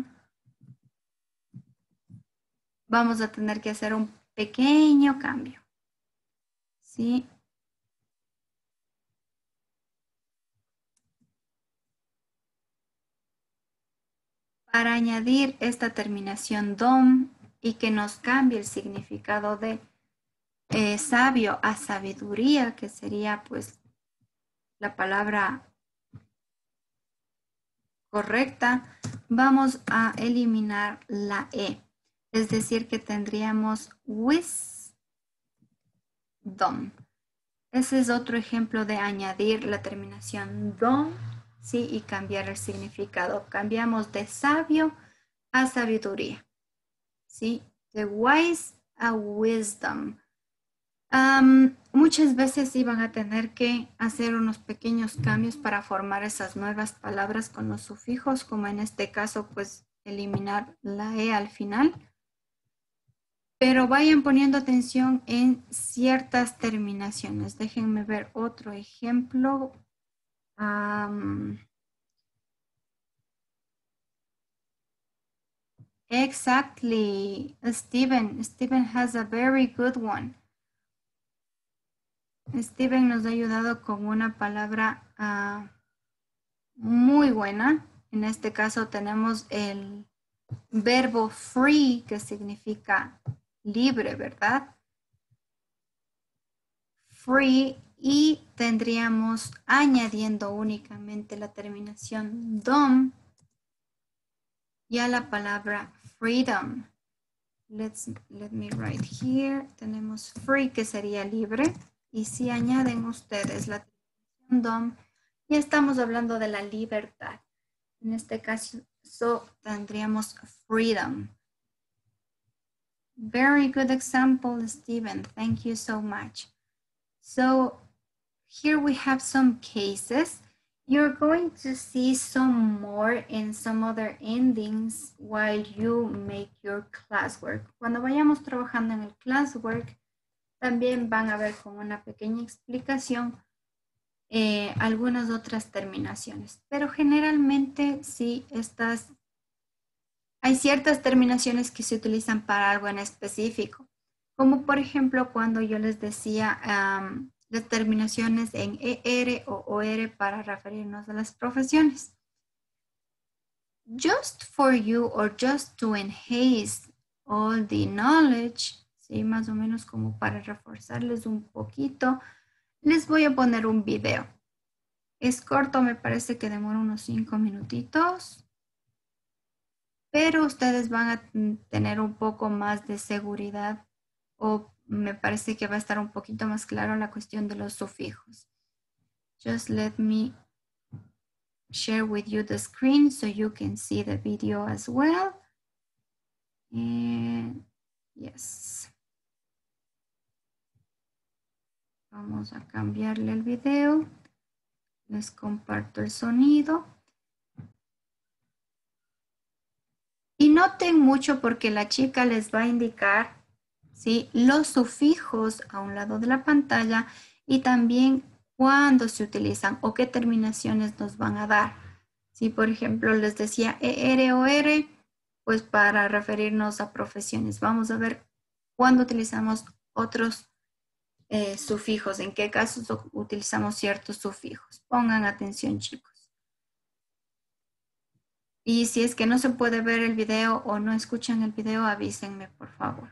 vamos a tener que hacer un pequeño cambio, ¿sí? Para añadir esta terminación dom y que nos cambie el significado de sabio a sabiduría, que sería pues la palabra correcta, vamos a eliminar la E. Es decir, que tendríamos wisdom. Ese es otro ejemplo de añadir la terminación dom, ¿sí? Y cambiar el significado. Cambiamos de sabio a sabiduría, ¿sí? De wise a wisdom. Muchas veces sí van a tener que hacer unos pequeños cambios para formar esas nuevas palabras con los sufijos, como en este caso, pues eliminar la E al final. Pero vayan poniendo atención en ciertas terminaciones. Déjenme ver otro ejemplo. Exactly, Steven. Steven has a very good one. Steven nos ha ayudado con una palabra muy buena. En este caso tenemos el verbo free, que significa libre, ¿verdad? Free, y tendríamos añadiendo únicamente la terminación dom y a la palabra freedom. Let me write here. Tenemos free, que sería libre. Y si añaden ustedes la terminación dom, ya estamos hablando de la libertad. En este caso tendríamos freedom. Very good example, Steven. Thank you so much. So here we have some cases. You're going to see some more and some other endings while you make your classwork. Cuando vayamos trabajando en el classwork, también van a ver con una pequeña explicación algunas otras terminaciones. Pero generalmente sí, hay ciertas terminaciones que se utilizan para algo en específico. Como por ejemplo cuando yo les decía las terminaciones en ER o OR para referirnos a las profesiones. Just for you or just to enhance all the knowledge, ¿sí? Más o menos como para reforzarles un poquito, les voy a poner un video. Es corto, me parece que demora unos 5 minutitos, pero ustedes van a tener un poco más de seguridad o me parece que va a estar un poquito más claro la cuestión de los sufijos. Just let me share with you the screen so you can see the video as well. And yes. Vamos a cambiarle el video. Les comparto el sonido. Y noten mucho porque la chica les va a indicar, ¿sí?, los sufijos a un lado de la pantalla y también cuándo se utilizan o qué terminaciones nos van a dar. Si, por ejemplo, les decía ER o R, pues para referirnos a profesiones. Vamos a ver cuándo utilizamos otros sufijos, en qué casos utilizamos ciertos sufijos. Pongan atención, chicos. Y si es que no se puede ver el video o no escuchan el video, avísenme, por favor.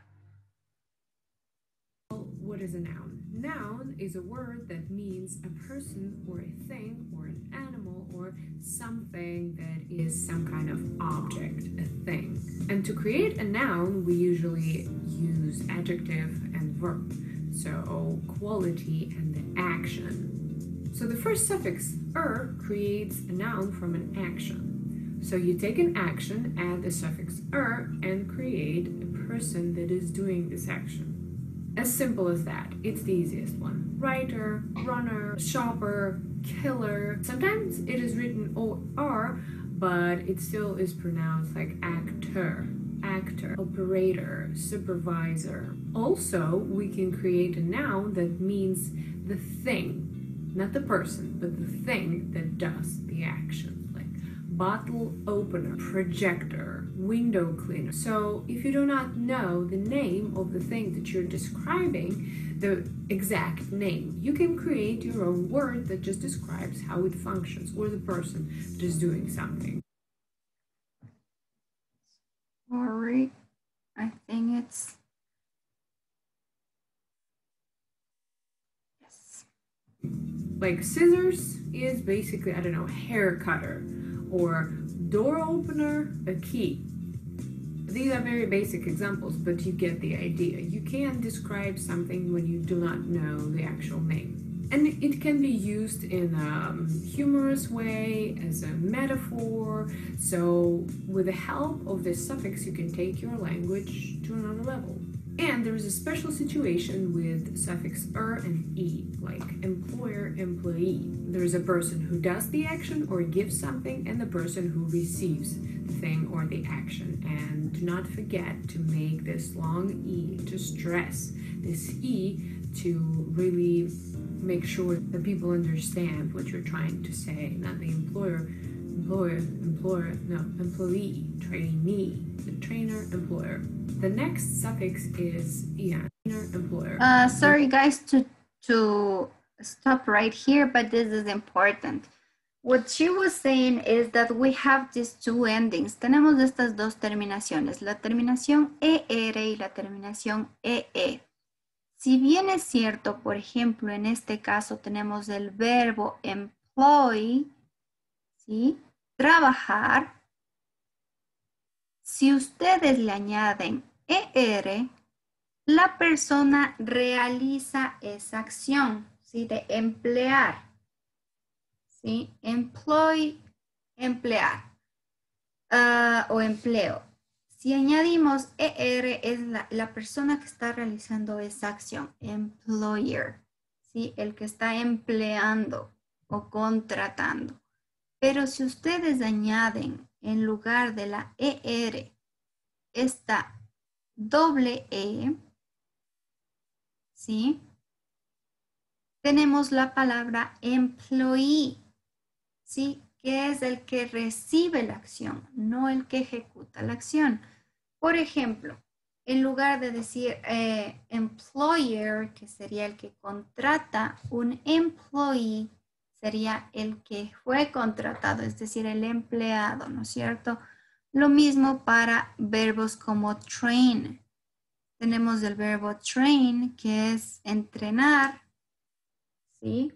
What is a noun? Noun is a word that means a person or a thing or an animal or something that is some kind of object, a thing. And to create a noun, we usually use adjective and verb. So quality and the action. So the first suffix er creates a noun from an action. So you take an action, add the suffix er, and create a person that is doing this action. As simple as that. It's the easiest one. Writer, runner, shopper, killer. Sometimes it is written OR, but it still is pronounced like actor, actor, operator, supervisor. Also, we can create a noun that means the thing, not the person, but the thing that does the action. Bottle opener, projector, window cleaner. So if you do not know the name of the thing that you're describing, the exact name, you can create your own word that just describes how it functions or the person that is doing something. Sorry, I think it's... Yes. Like scissors is basically, I don't know, hair cutter. Or door opener, a key. These are very basic examples, but you get the idea. You can't describe something when you do not know the actual name. And it can be used in a humorous way, as a metaphor. So with the help of this suffix, you can take your language to another level. And there is a special situation with suffix er and e, like employer, employee. There is a person who does the action or gives something and the person who receives the thing or the action. And do not forget to make this long e, to stress this e, to really make sure that people understand what you're trying to say, not the employee, trainee, the trainer, employer. The next suffix is trainer, employer. Sorry guys to stop right here, but this is important. What she was saying is that we have these two endings. Tenemos estas dos terminaciones, la terminación ER y la terminación EE. Si bien es cierto, por ejemplo, en este caso tenemos el verbo employ, ¿sí?, trabajar. Si ustedes le añaden ER, la persona realiza esa acción, ¿sí?, de emplear, ¿sí? Employ, emplear, o empleo. Si añadimos ER, es la persona que está realizando esa acción, employer, ¿sí?, el que está empleando o contratando. Pero si ustedes añaden en lugar de la ER esta doble E, ¿sí?, tenemos la palabra employee, ¿sí?, que es el que recibe la acción, no el que ejecuta la acción. Por ejemplo, en lugar de decir employer, que sería el que contrata, un employee sería el que fue contratado, es decir, el empleado, ¿no es cierto? Lo mismo para verbos como train. Tenemos el verbo train, que es entrenar, ¿sí?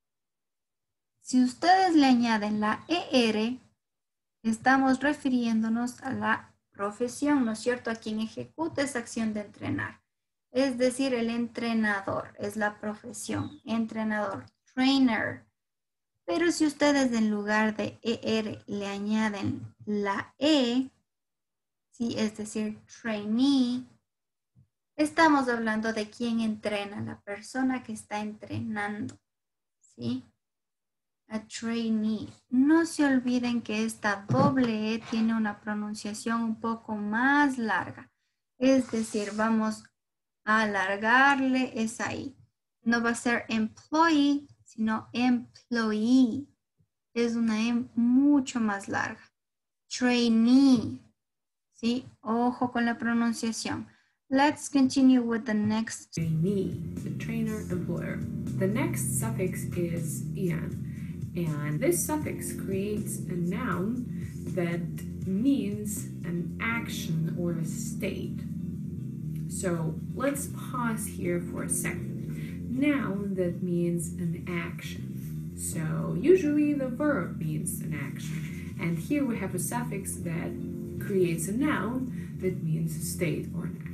Si ustedes le añaden la ER, estamos refiriéndonos a la profesión, ¿no es cierto? A quien ejecuta esa acción de entrenar. Es decir, el entrenador es la profesión, entrenador, trainer. Pero si ustedes en lugar de ER le añaden la E, ¿sí? Es decir, trainee, estamos hablando de quién entrena, la persona que está entrenando, ¿sí? A trainee. No se olviden que esta doble E tiene una pronunciación un poco más larga. Es decir, vamos a alargarle esa I. No va a ser employee, sino employee. Es una E mucho más larga. Trainee. ¿Sí? Ojo con la pronunciación. Let's continue with the next. Trainee, the trainer, employer. The next suffix is "-ian", and this suffix creates a noun that means an action or a state. So let's pause here for a second. Noun that means an action. So usually the verb means an action. And here we have a suffix that creates a noun that means a state or an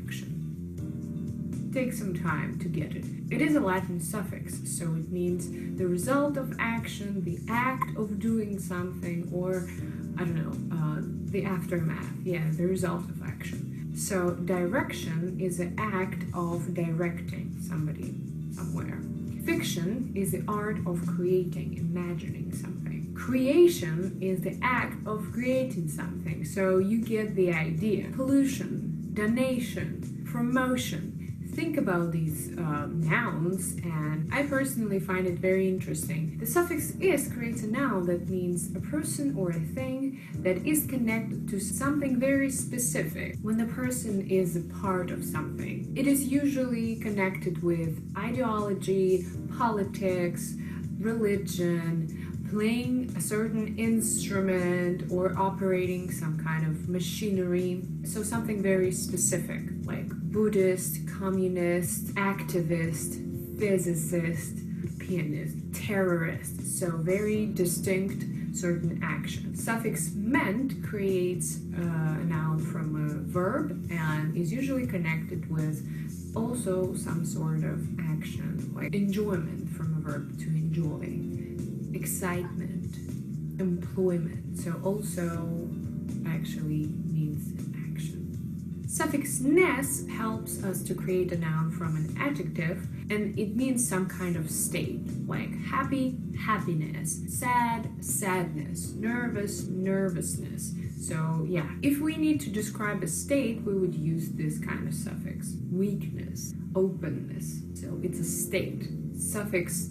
action. Take some time to get it. It is a Latin suffix, so it means the result of action, the act of doing something, or I don't know, the aftermath. Yeah, the result of action. So direction is the act of directing somebody somewhere. Fiction is the art of creating, imagining something. Creation is the act of creating something, so you get the idea. Pollution, donation, promotion. Think about these nouns, and I personally find it very interesting. The suffix "is" creates a noun that means a person or a thing that is connected to something very specific. When the person is a part of something, it is usually connected with ideology, politics, religion, playing a certain instrument, or operating some kind of machinery. So something very specific, like Buddhist, communist, activist, physicist, pianist, terrorist. So very distinct certain action. Suffix "ment" creates a noun from a verb and is usually connected with also some sort of action, like enjoyment from a verb, to enjoy, excitement, employment. So also actually means an action. Suffix "ness" helps us to create a noun from an adjective, and it means some kind of state, like happy, happiness, sad, sadness, nervous, nervousness. So yeah, if we need to describe a state, we would use this kind of suffix. Weakness, openness. So it's a state. Suffix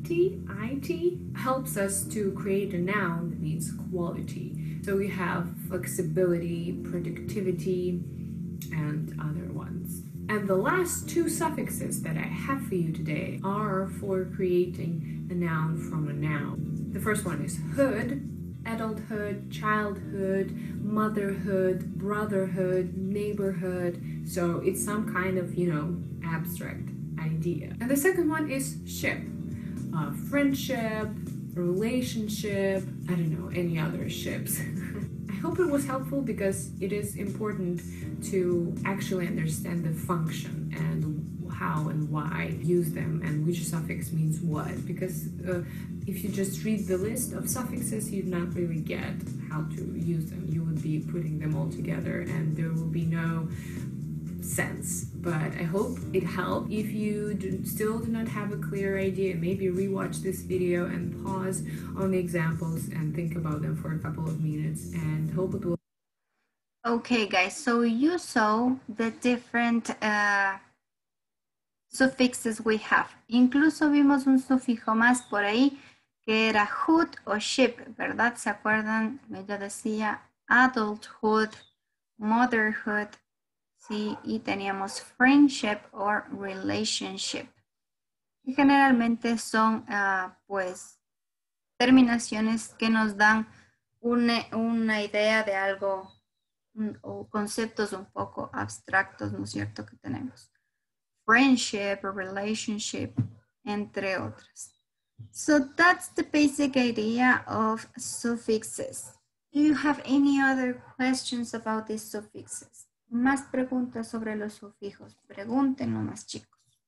it helps us to create a noun that means quality. So we have flexibility, productivity, and other ones. And the last two suffixes that I have for you today are for creating a noun from a noun. The first one is hood, adulthood, childhood, motherhood, brotherhood, neighborhood. So it's some kind of, abstract idea. And the second one is ship, friendship, relationship, I don't know, any other ships. I hope it was helpful because it is important to actually understand the function and how and why use them and which suffix means what. Because if you just read the list of suffixes, you'd not really get how to use them. You would be putting them all together and there will be no sense. But I hope it helped. If you still do not have a clear idea, maybe rewatch this video and pause on the examples and think about them for a couple of minutes, and hope it will. Okay, guys, so you saw the different suffixes we have. Incluso vimos un sufijo más por ahí que era hood o ship, ¿verdad? ¿Se acuerdan? Yo decía adulthood, motherhood. Sí, y teníamos friendship or relationship. Y generalmente son, pues, terminaciones que nos dan una idea de algo o conceptos un poco abstractos, ¿no es cierto?, que tenemos. Friendship, relationship, entre otras. So that's the basic idea of suffixes. Do you have any other questions about these suffixes? Más preguntas sobre los sufijos. Pregunten nomás, chicos.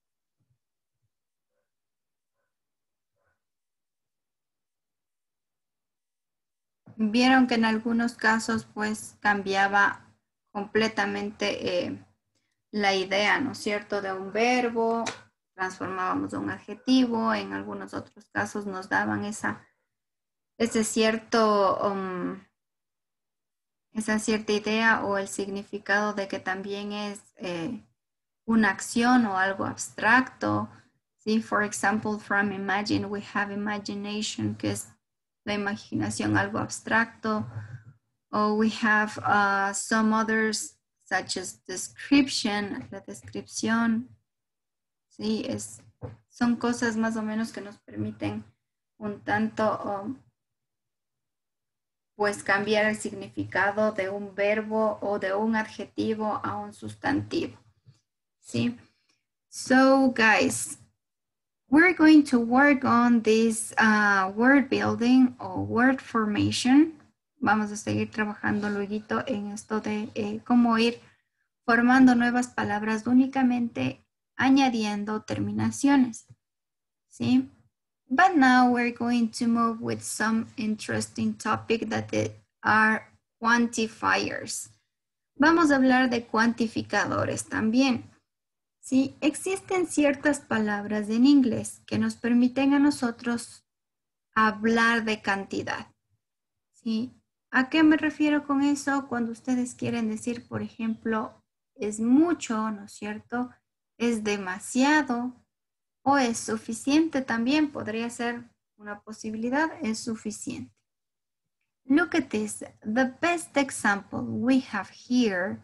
Vieron que en algunos casos pues cambiaba completamente la idea, ¿no es cierto?, de un verbo, transformábamos un adjetivo, en algunos otros casos nos daban esa cierta idea o el significado de que también es una acción o algo abstracto. ¿Sí? For example, from imagine, we have imagination, que es la imaginación, algo abstracto. Or we have some others, such as description, la descripción. Sí, son cosas más o menos que nos permiten un tanto pues cambiar el significado de un verbo o de un adjetivo a un sustantivo. ¿Sí? So guys, we're going to work on this word building or word formation. Vamos a seguir trabajando luego en esto de cómo ir formando nuevas palabras únicamente añadiendo terminaciones. ¿Sí? But now we're going to move with some interesting topic that are quantifiers. Vamos a hablar de cuantificadores también. ¿Sí? Existen ciertas palabras en inglés que nos permiten a nosotros hablar de cantidad. ¿Sí? ¿A qué me refiero con eso? Cuando ustedes quieren decir, por ejemplo, es mucho, ¿no es cierto? Es demasiado o es suficiente también, podría ser una posibilidad, es suficiente. Look at this. The best example we have here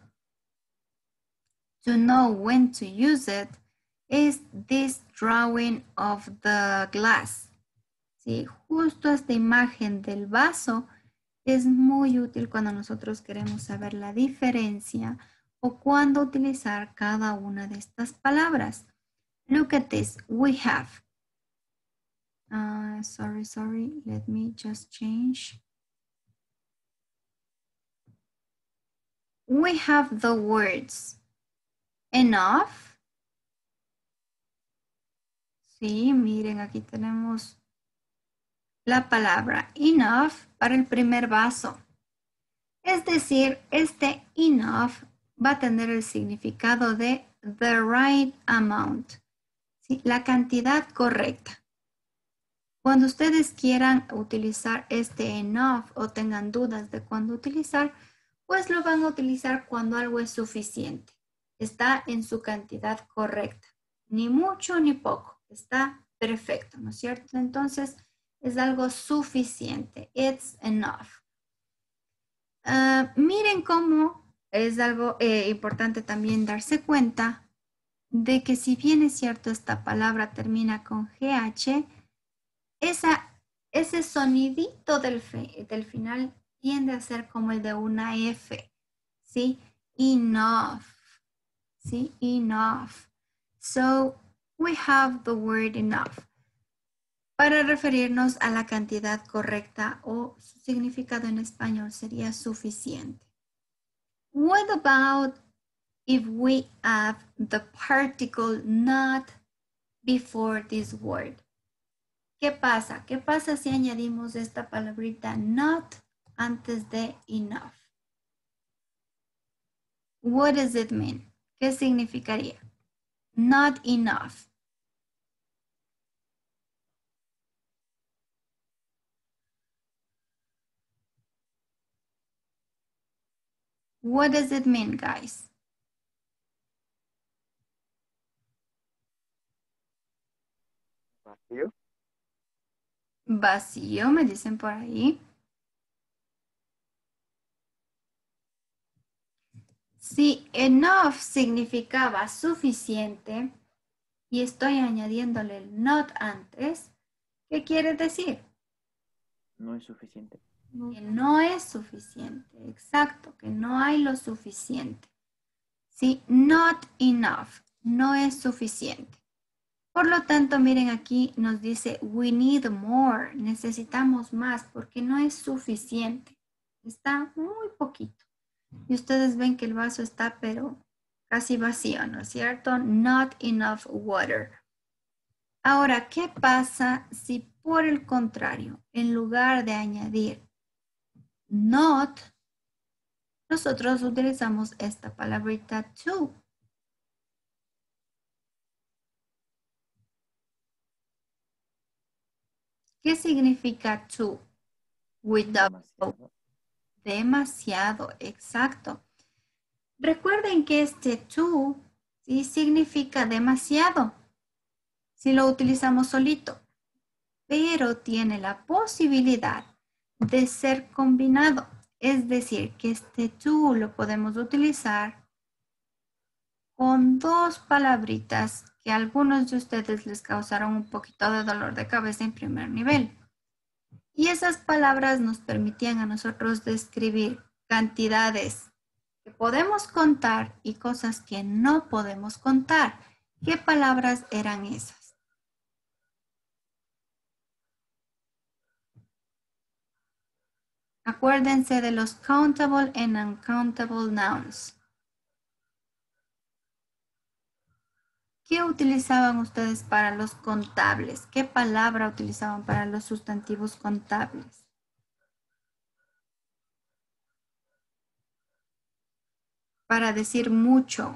to know when to use it is this drawing of the glass. ¿Sí? Justo esta imagen del vaso es muy útil cuando nosotros queremos saber la diferencia o cuándo utilizar cada una de estas palabras. Look at this. We have. Sorry. Let me just change. We have the words enough. Sí, miren, aquí tenemos la palabra enough para el primer vaso. Es decir, este enough va a tener el significado de the right amount, ¿sí? La cantidad correcta. Cuando ustedes quieran utilizar este enough o tengan dudas de cuándo utilizar, pues lo van a utilizar cuando algo es suficiente. Está en su cantidad correcta. Ni mucho ni poco. Está perfecto, ¿no es cierto? Entonces, es algo suficiente. It's enough. Miren cómo es algo importante también darse cuenta de que si bien es cierto esta palabra termina con GH, ese sonidito del final tiende a ser como el de una F, ¿sí? Enough, ¿sí? Enough. So, we have the word enough para referirnos a la cantidad correcta o su significado en español sería suficiente. What about if we add the particle not before this word? ¿Qué pasa? ¿Qué pasa si añadimos esta palabrita not antes de enough? What does it mean? ¿Qué significaría? Not enough. What does it mean, guys? Vacío. Vacío, me dicen por ahí. Si enough significaba suficiente y estoy añadiéndole el not antes, ¿qué quiere decir? No es suficiente. Que no es suficiente, exacto, que no hay lo suficiente. ¿Sí? Not enough, no es suficiente. Por lo tanto, miren aquí nos dice we need more, necesitamos más porque no es suficiente. Está muy poquito. Y ustedes ven que el vaso está pero casi vacío, ¿no es cierto? Not enough water. Ahora, ¿qué pasa si por el contrario, en lugar de añadir not, nosotros utilizamos esta palabrita to? ¿Qué significa to? Without. Demasiado. Demasiado, exacto. Recuerden que este to sí significa demasiado si lo utilizamos solito, pero tiene la posibilidad de ser combinado. Es decir, que este to lo podemos utilizar con dos palabritas que a algunos de ustedes les causaron un poquito de dolor de cabeza en primer nivel. Y esas palabras nos permitían a nosotros describir cantidades que podemos contar y cosas que no podemos contar. ¿Qué palabras eran esas? Acuérdense de los countable and uncountable nouns. ¿Qué utilizaban ustedes para los contables? ¿Qué palabra utilizaban para los sustantivos contables? Para decir mucho.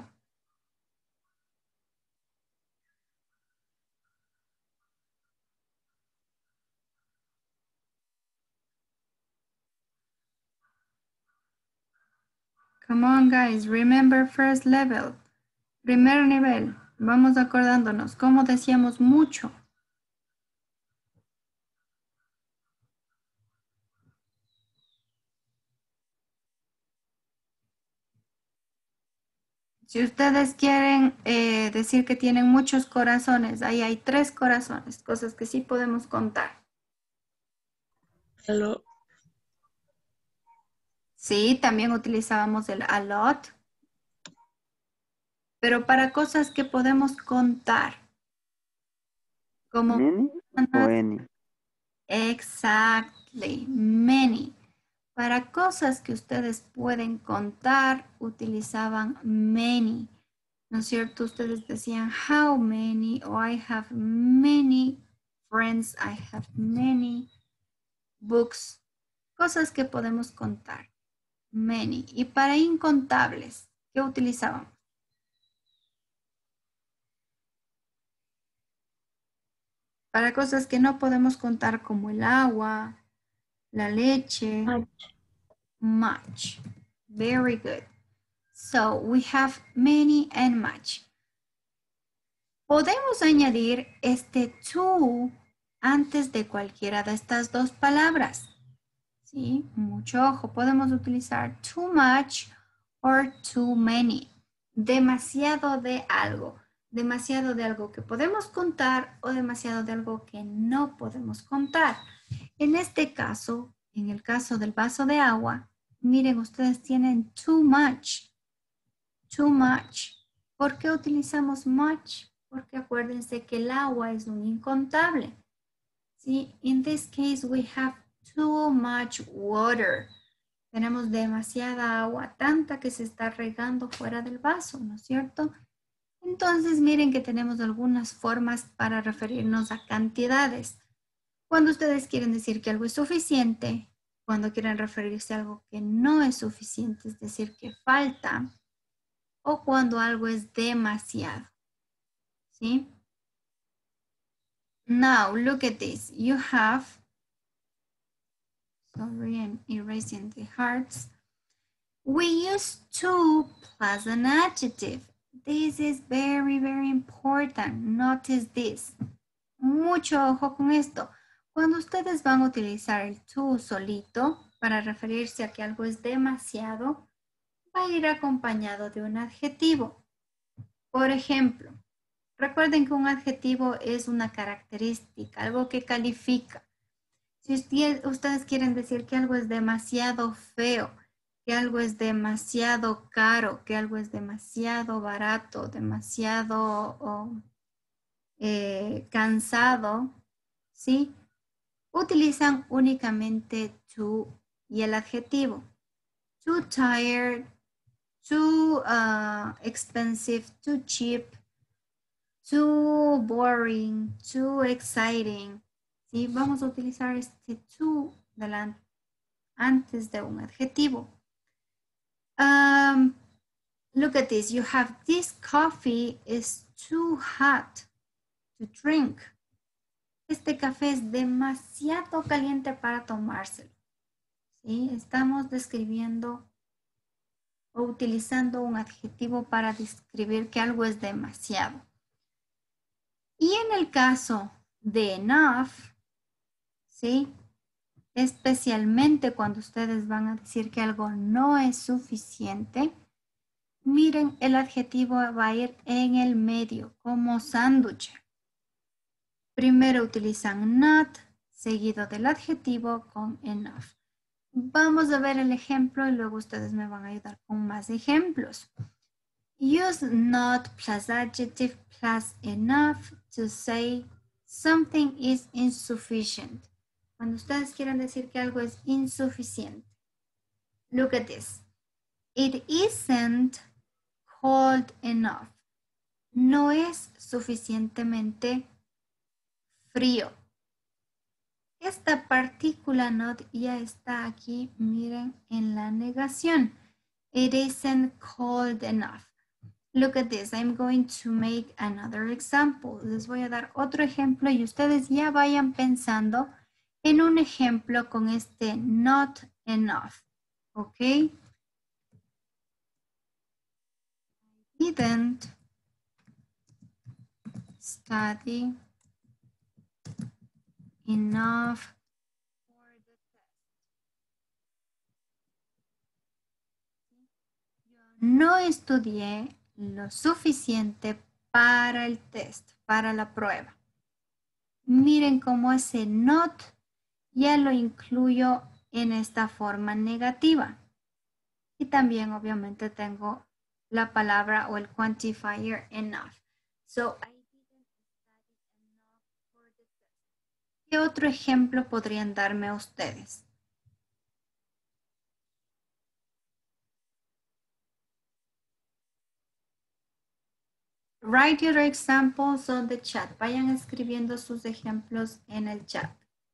Come on, guys. Remember first level. Primer nivel. Vamos acordándonos. ¿Cómo decíamos mucho? Si ustedes quieren decir que tienen muchos corazones, ahí hay 3 corazones, cosas que sí podemos contar. Hello. Sí, también utilizábamos el a lot, pero para cosas que podemos contar. Como Many o any. Exactly, many. Para cosas que ustedes pueden contar, utilizaban many. ¿No es cierto? Ustedes decían how many o I have many friends, I have many books. Cosas que podemos contar. Many. Y para incontables, ¿qué utilizaban? Para cosas que no podemos contar como el agua, la leche. Much. Very good. So we have many and much. Podemos añadir este to antes de cualquiera de estas dos palabras. ¿Sí? Mucho ojo. Podemos utilizar too much or too many. Demasiado de algo. Demasiado de algo que podemos contar o demasiado de algo que no podemos contar. En este caso, en el caso del vaso de agua, miren, ustedes tienen too much. Too much. ¿Por qué utilizamos much? Porque acuérdense que el agua es un incontable. ¿Sí? In this case, we have too much water. Tenemos demasiada agua, tanta que se está regando fuera del vaso, ¿no es cierto? Entonces, miren que tenemos algunas formas para referirnos a cantidades. Cuando ustedes quieren decir que algo es suficiente, cuando quieren referirse a algo que no es suficiente, es decir, que falta, o cuando algo es demasiado. ¿Sí? Now, look at this. You have, sorry, I'm erasing the hearts. We use to plus an adjective. This is very, very important. Notice this. Mucho ojo con esto. Cuando ustedes van a utilizar el to solito para referirse a que algo es demasiado, va a ir acompañado de un adjetivo. Por ejemplo, recuerden que un adjetivo es una característica, algo que califica. Si ustedes quieren decir que algo es demasiado feo, que algo es demasiado caro, que algo es demasiado barato, demasiado cansado, ¿sí? Utilizan únicamente to y el adjetivo. Too tired, too expensive, too cheap, too boring, too exciting. ¿Sí? Vamos a utilizar este to delante, antes de un adjetivo. Look at this. You have this coffee is too hot to drink. Este café es demasiado caliente para tomárselo. ¿Sí? Estamos describiendo o utilizando un adjetivo para describir que algo es demasiado. Y en el caso de enough, ¿sí? Especialmente cuando ustedes van a decir que algo no es suficiente, miren, el adjetivo va a ir en el medio como sándwich. Primero utilizan not, seguido del adjetivo con enough. Vamos a ver el ejemplo y luego ustedes me van a ayudar con más ejemplos. Use not plus adjective plus enough to say something is insufficient. Cuando ustedes quieran decir que algo es insuficiente. Look at this. It isn't cold enough. No es suficientemente frío. Esta partícula not ya está aquí, miren, en la negación. It isn't cold enough. Look at this. I'm going to make another example. Les voy a dar otro ejemplo y ustedes ya vayan pensando en un ejemplo con este not enough. ¿Ok? Didn't study enough for the test. Yo no estudié lo suficiente para el test, para la prueba. Miren cómo ese not ya lo incluyo en esta forma negativa. Y también obviamente tengo la palabra o el quantifier enough. So, I didn't study enough for the test. ¿Qué otro ejemplo podrían darme ustedes? Write your examples on the chat. Vayan escribiendo sus ejemplos en el chat.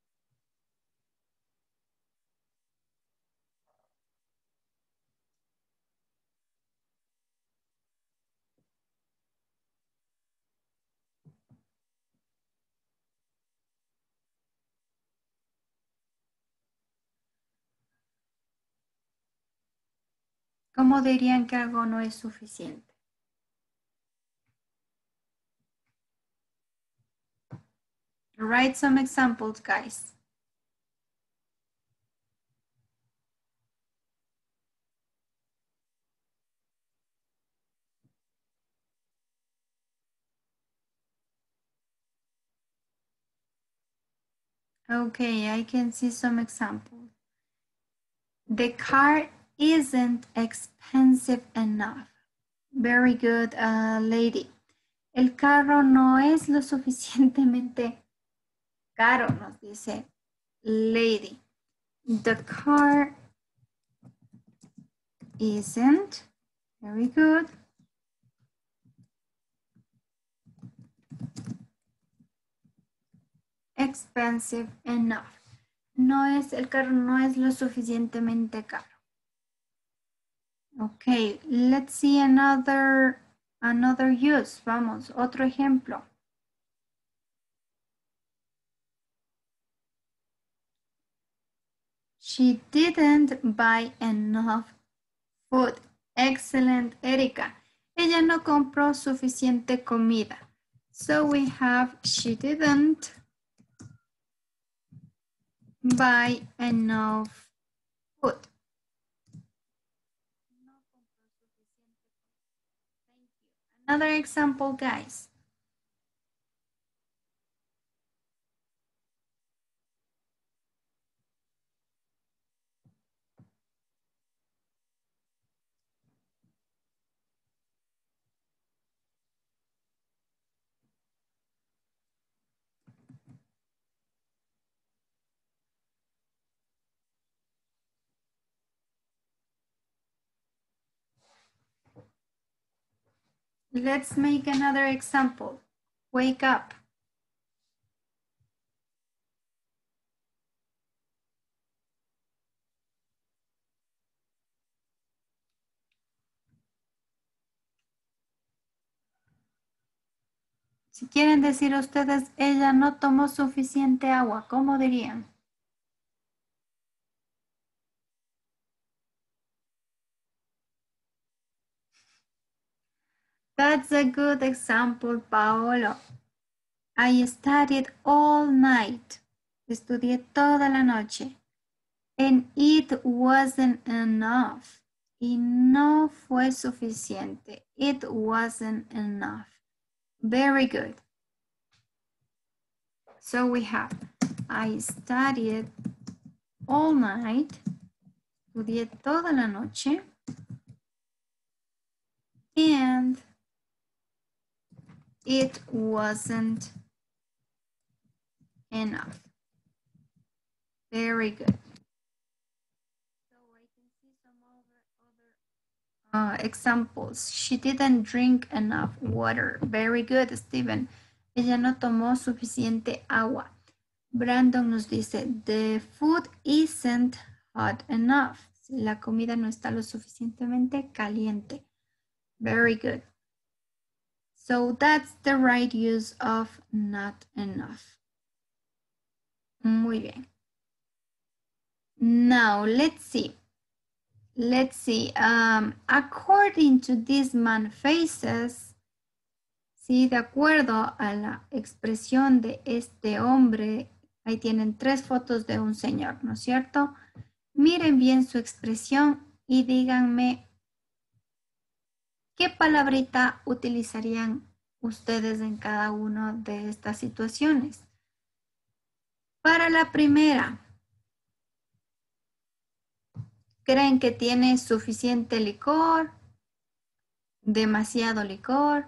¿Cómo dirían que algo no es suficiente? Write some examples, guys. Okay, I can see some examples. The car isn't expensive enough. Very good, lady. El carro no es lo suficientemente caro, nos dice lady. The car isn't, very good. Expensive enough. El carro no es lo suficientemente caro. Okay, let's see another use. Vamos, otro ejemplo. She didn't buy enough food. Excellent, Erika. Ella no compró suficiente comida. So we have she didn't buy enough food. No compró Another example, guys. Let's make another example. Wake up. Si quieren decir ustedes, ella no tomó suficiente agua, ¿cómo dirían? That's a good example, Paolo. I studied all night. Estudié toda la noche. And it wasn't enough. Y no fue suficiente. It wasn't enough. Very good. So we have, I studied all night. Estudié toda la noche. And it wasn't enough. Very good. So I can see some other examples. She didn't drink enough water. Very good, Steven. Ella no tomó suficiente agua. Brandon nos dice, the food isn't hot enough. La comida no está lo suficientemente caliente. Very good. So that's the right use of not enough. Muy bien. Now, let's see. According to this man faces, sí, de acuerdo a la expresión de este hombre, ahí tienen 3 fotos de un señor, ¿no es cierto? Miren bien su expresión y díganme qué palabrita utilizarían ustedes en cada una de estas situaciones. Para la primera, ¿creen que tiene suficiente licor? ¿Demasiado licor?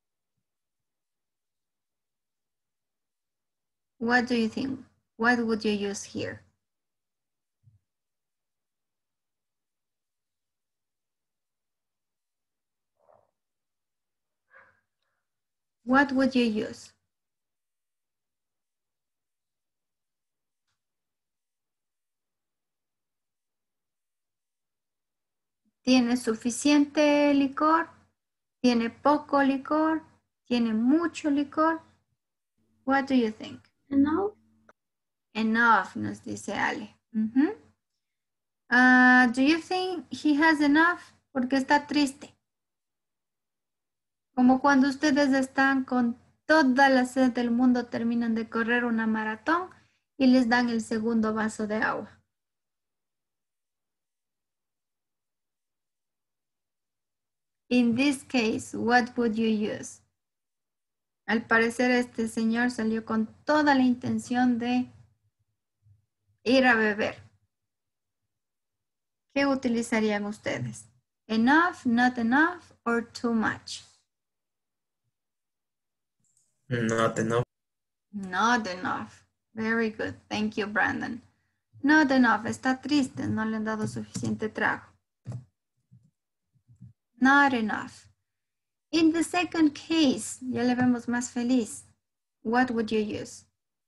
What do you think? What would you use here? What would you use? ¿Tiene suficiente licor? ¿Tiene poco licor? ¿Tiene mucho licor? What do you think? Enough. Enough, nos dice Ale. Do you think he has enough? Porque está triste. Como cuando ustedes están con toda la sed del mundo, terminan de correr una maratón y les dan el segundo vaso de agua. In this case, what would you use? Al parecer este señor salió con toda la intención de ir a beber. ¿Qué utilizarían ustedes? Enough, not enough, or too much? Not enough. Not enough. Very good. Thank you, Brandon. Not enough. Está triste. No le han dado suficiente trago. Not enough. In the second case, ya le vemos más feliz. What would you use?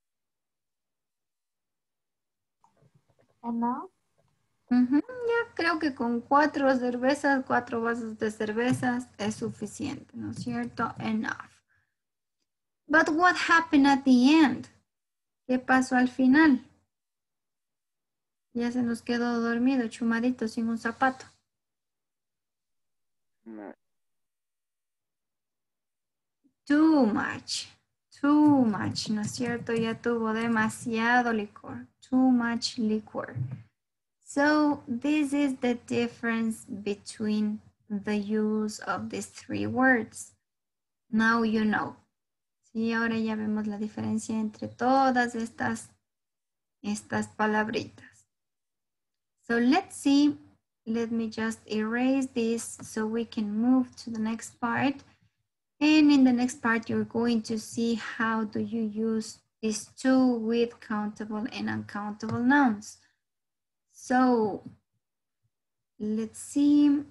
Enough. Ya creo que con 4 cervezas, 4 vasos de cervezas es suficiente, ¿no es cierto? Enough. But what happened at the end? ¿Qué pasó al final? Ya se nos quedó dormido, chumadito, sin un zapato. No. Too much. Too much, ¿no es cierto? Ya tuvo demasiado licor. Too much liquor. So this is the difference between the use of these 3 words. Now you know. Sí, ahora ya vemos la diferencia entre todas estas palabritas. So let's see. Let me just erase this so we can move to the next part. And in the next part, you're going to see how do you use these two with countable and uncountable nouns. So let's see.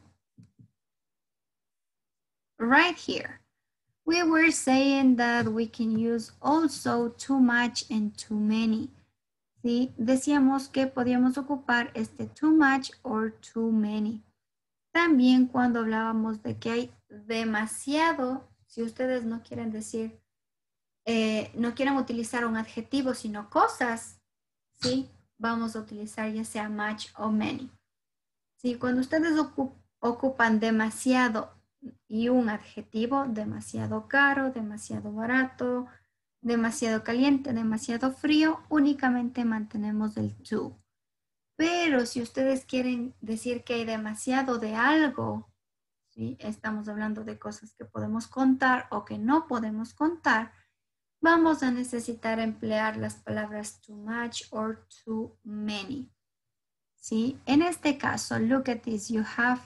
Right here, we were saying that we can use also too much and too many. ¿Sí? Decíamos que podíamos ocupar este too much or too many. También cuando hablábamos de que hay demasiado, si ustedes no quieren decir, no quieren utilizar un adjetivo, sino cosas, ¿sí? Vamos a utilizar ya sea much o many. ¿Sí? Cuando ustedes ocupan demasiado y un adjetivo, demasiado caro, demasiado barato, demasiado caliente, demasiado frío, únicamente mantenemos el to. Pero si ustedes quieren decir que hay demasiado de algo, ¿sí? Estamos hablando de cosas que podemos contar o que no podemos contar, vamos a necesitar emplear las palabras too much or too many. ¿Sí? En este caso, look at this, you have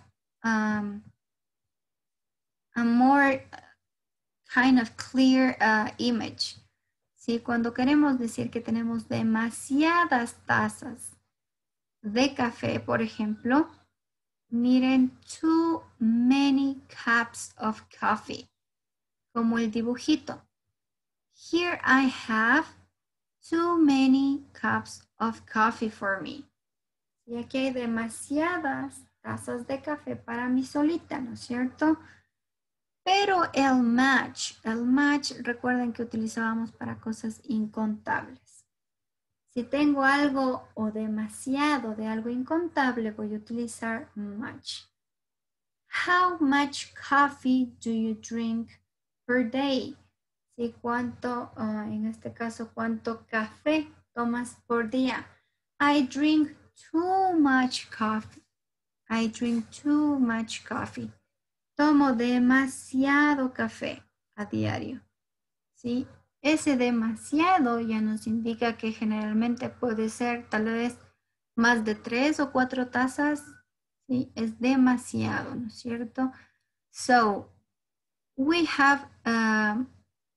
a more kind of clear image. ¿Sí? Cuando queremos decir que tenemos demasiadas tazas de café, por ejemplo, miren, too many cups of coffee, como el dibujito. Here I have too many cups of coffee for me. Y aquí hay demasiadas tazas de café para mí solita, ¿no es cierto? Pero el much, recuerden que utilizábamos para cosas incontables. Si tengo algo o demasiado de algo incontable, voy a utilizar much. How much coffee do you drink per day? ¿Sí? ¿Cuánto, en este caso, cuánto café tomas por día? I drink too much coffee. I drink too much coffee. Tomo demasiado café a diario. ¿Sí? Ese demasiado ya nos indica que generalmente puede ser tal vez más de 3 o 4 tazas. ¿Sí? Es demasiado, ¿no es cierto? So, we have an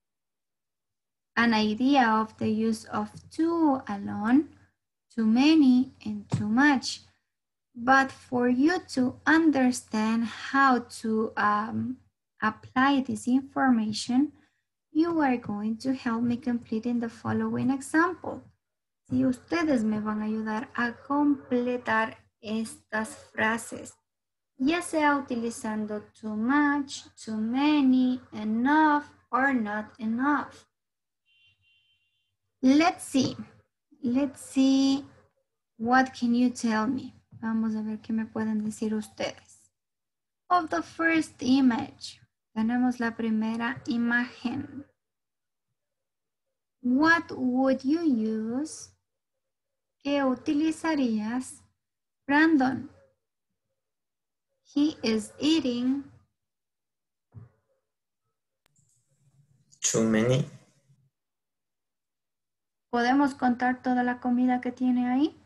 idea of the use of too alone, too many, and too much. But for you to understand how to apply this information, you are going to help me completing the following example. Si ustedes me van a ayudar a completar estas frases, ya sea utilizando too much, too many, enough, or not enough. Let's see. What can you tell me? Vamos a ver qué me pueden decir ustedes. Of the first image, tenemos la primera imagen. What would you use? ¿Qué utilizarías? Brandon. He is eating. Too many. ¿Podemos contar toda la comida que tiene ahí?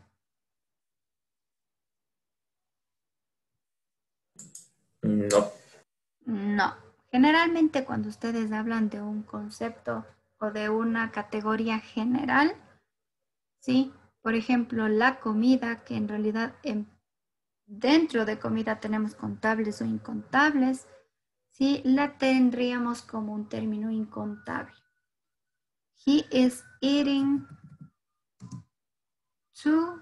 No. No. Generalmente cuando ustedes hablan de un concepto o de una categoría general, ¿sí? Por ejemplo, la comida, que en realidad dentro de comida tenemos contables o incontables, ¿sí? La tendríamos como un término incontable. He is eating too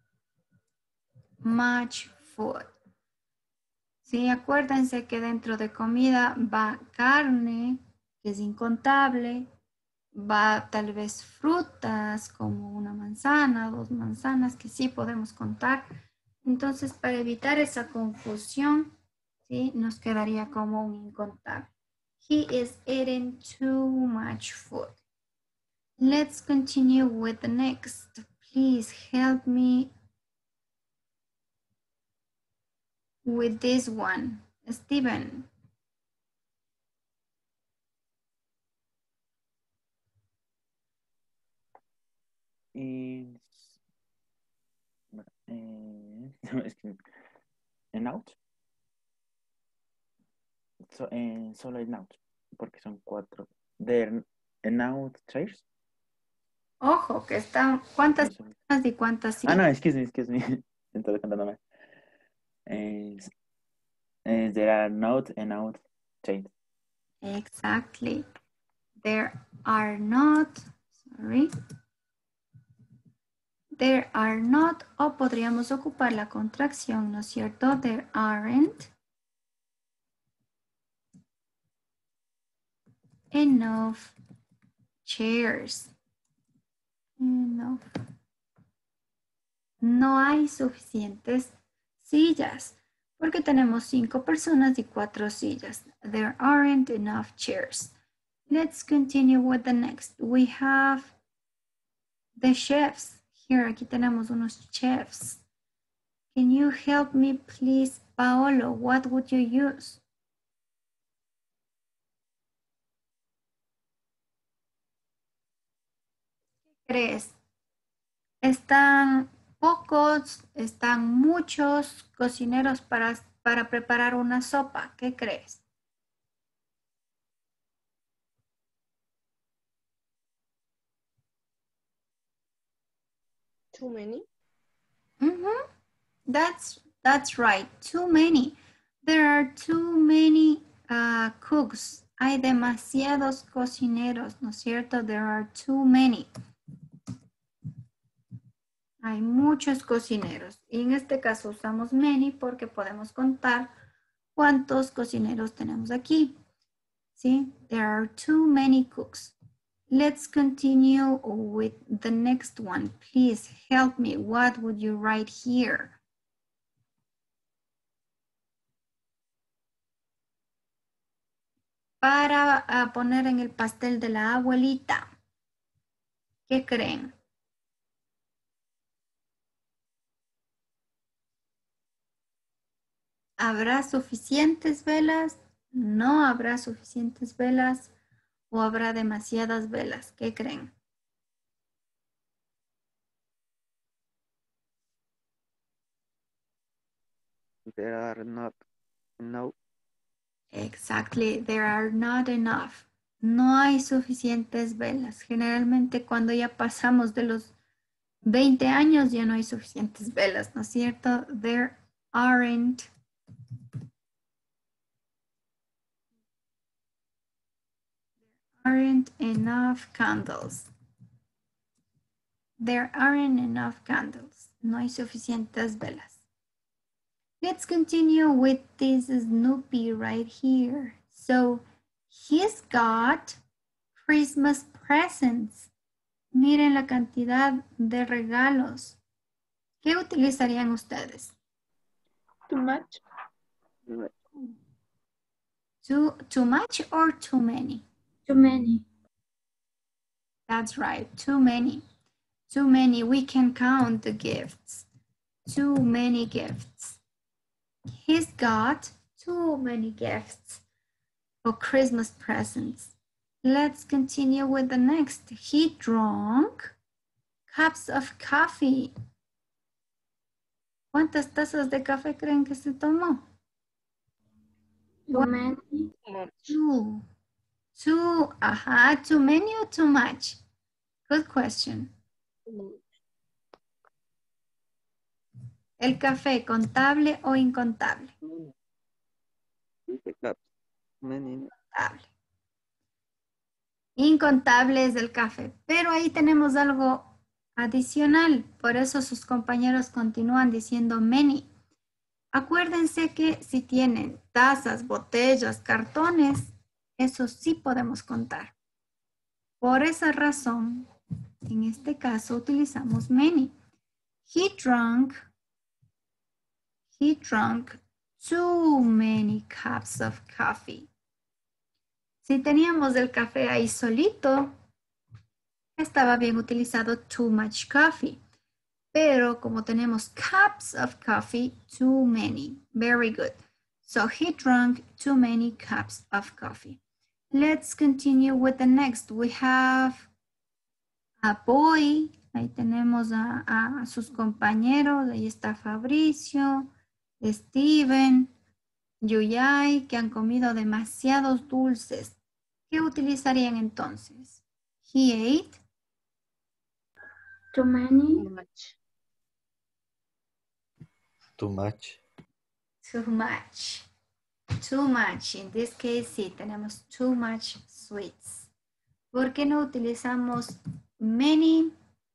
much food. Sí, acuérdense que dentro de comida va carne, que es incontable, va tal vez frutas como una manzana, 2 manzanas, que sí podemos contar. Entonces, para evitar esa confusión, ¿sí? Nos quedaría como un incontable. He is eating too much food. Let's continue with the next. Please help me with this one. Steven. is es que en out. Solo en out, porque son 4. There en out chairs. Ojo, que están, ¿cuántas Eso. personas y cuántas sillas? No, excuse me. Entonces contándome. There are not en out chairs. Exactly. There are not, sorry. There are not, o podríamos ocupar la contracción, ¿no es cierto? There aren't enough chairs. Enough. No hay suficientes sillas, porque tenemos 5 personas y 4 sillas. There aren't enough chairs. Let's continue with the next. We have the chefs. Here, aquí tenemos unos chefs. Can you help me, please, Paolo? What would you use? ¿Qué crees? ¿Están pocos, están muchos cocineros para preparar una sopa? ¿Qué crees? Too many. Mm-hmm. That's right. Too many. There are too many cooks. Hay demasiados cocineros, ¿no es cierto? There are too many. Hay muchos cocineros. Y en este caso usamos many porque podemos contar cuántos cocineros tenemos aquí. ¿Sí? There are too many cooks. Let's continue with the next one. Please help me. What would you write here? Para poner en el pastel de la abuelita. ¿Qué creen? ¿Habrá suficientes velas? ¿No habrá suficientes velas? ¿O habrá demasiadas velas? ¿Qué creen? There are not enough. Exactly, there are not enough. No hay suficientes velas. Generalmente cuando ya pasamos de los 20 años ya no hay suficientes velas, ¿no es cierto? There aren't enough candles. There aren't enough candles. No hay suficientes velas. Let's continue with this Snoopy right here. So he's got Christmas presents. Miren la cantidad de regalos. ¿Qué utilizarían ustedes? Too much. Too much or too many? Too many. That's right, too many. Too many, we can count the gifts. Too many gifts. He's got too many gifts for Christmas presents. Let's continue with the next. He drank cups of coffee. ¿Cuántas tazas de café creen que se tomó? Too many. Two. Too many or too much? Good question. ¿El café contable o incontable? Many. Incontable. Incontable es el café, pero ahí tenemos algo adicional, por eso sus compañeros continúan diciendo many. Acuérdense que si tienen tazas, botellas, cartones, eso sí podemos contar. Por esa razón, en este caso utilizamos many. He drank too many cups of coffee. Si teníamos el café ahí solito, estaba bien utilizado too much coffee. Pero como tenemos cups of coffee, too many. Very good. So he drank too many cups of coffee. Let's continue with the next. We have a boy Ahí tenemos a sus compañeros. Ahí está Fabricio, Steven, Yuyay, que han comido demasiados dulces. ¿Qué utilizarían entonces? He ate. Too many. Much. Too much. Too much. Too much. In this case, sí, tenemos too much sweets. ¿Por qué no utilizamos many?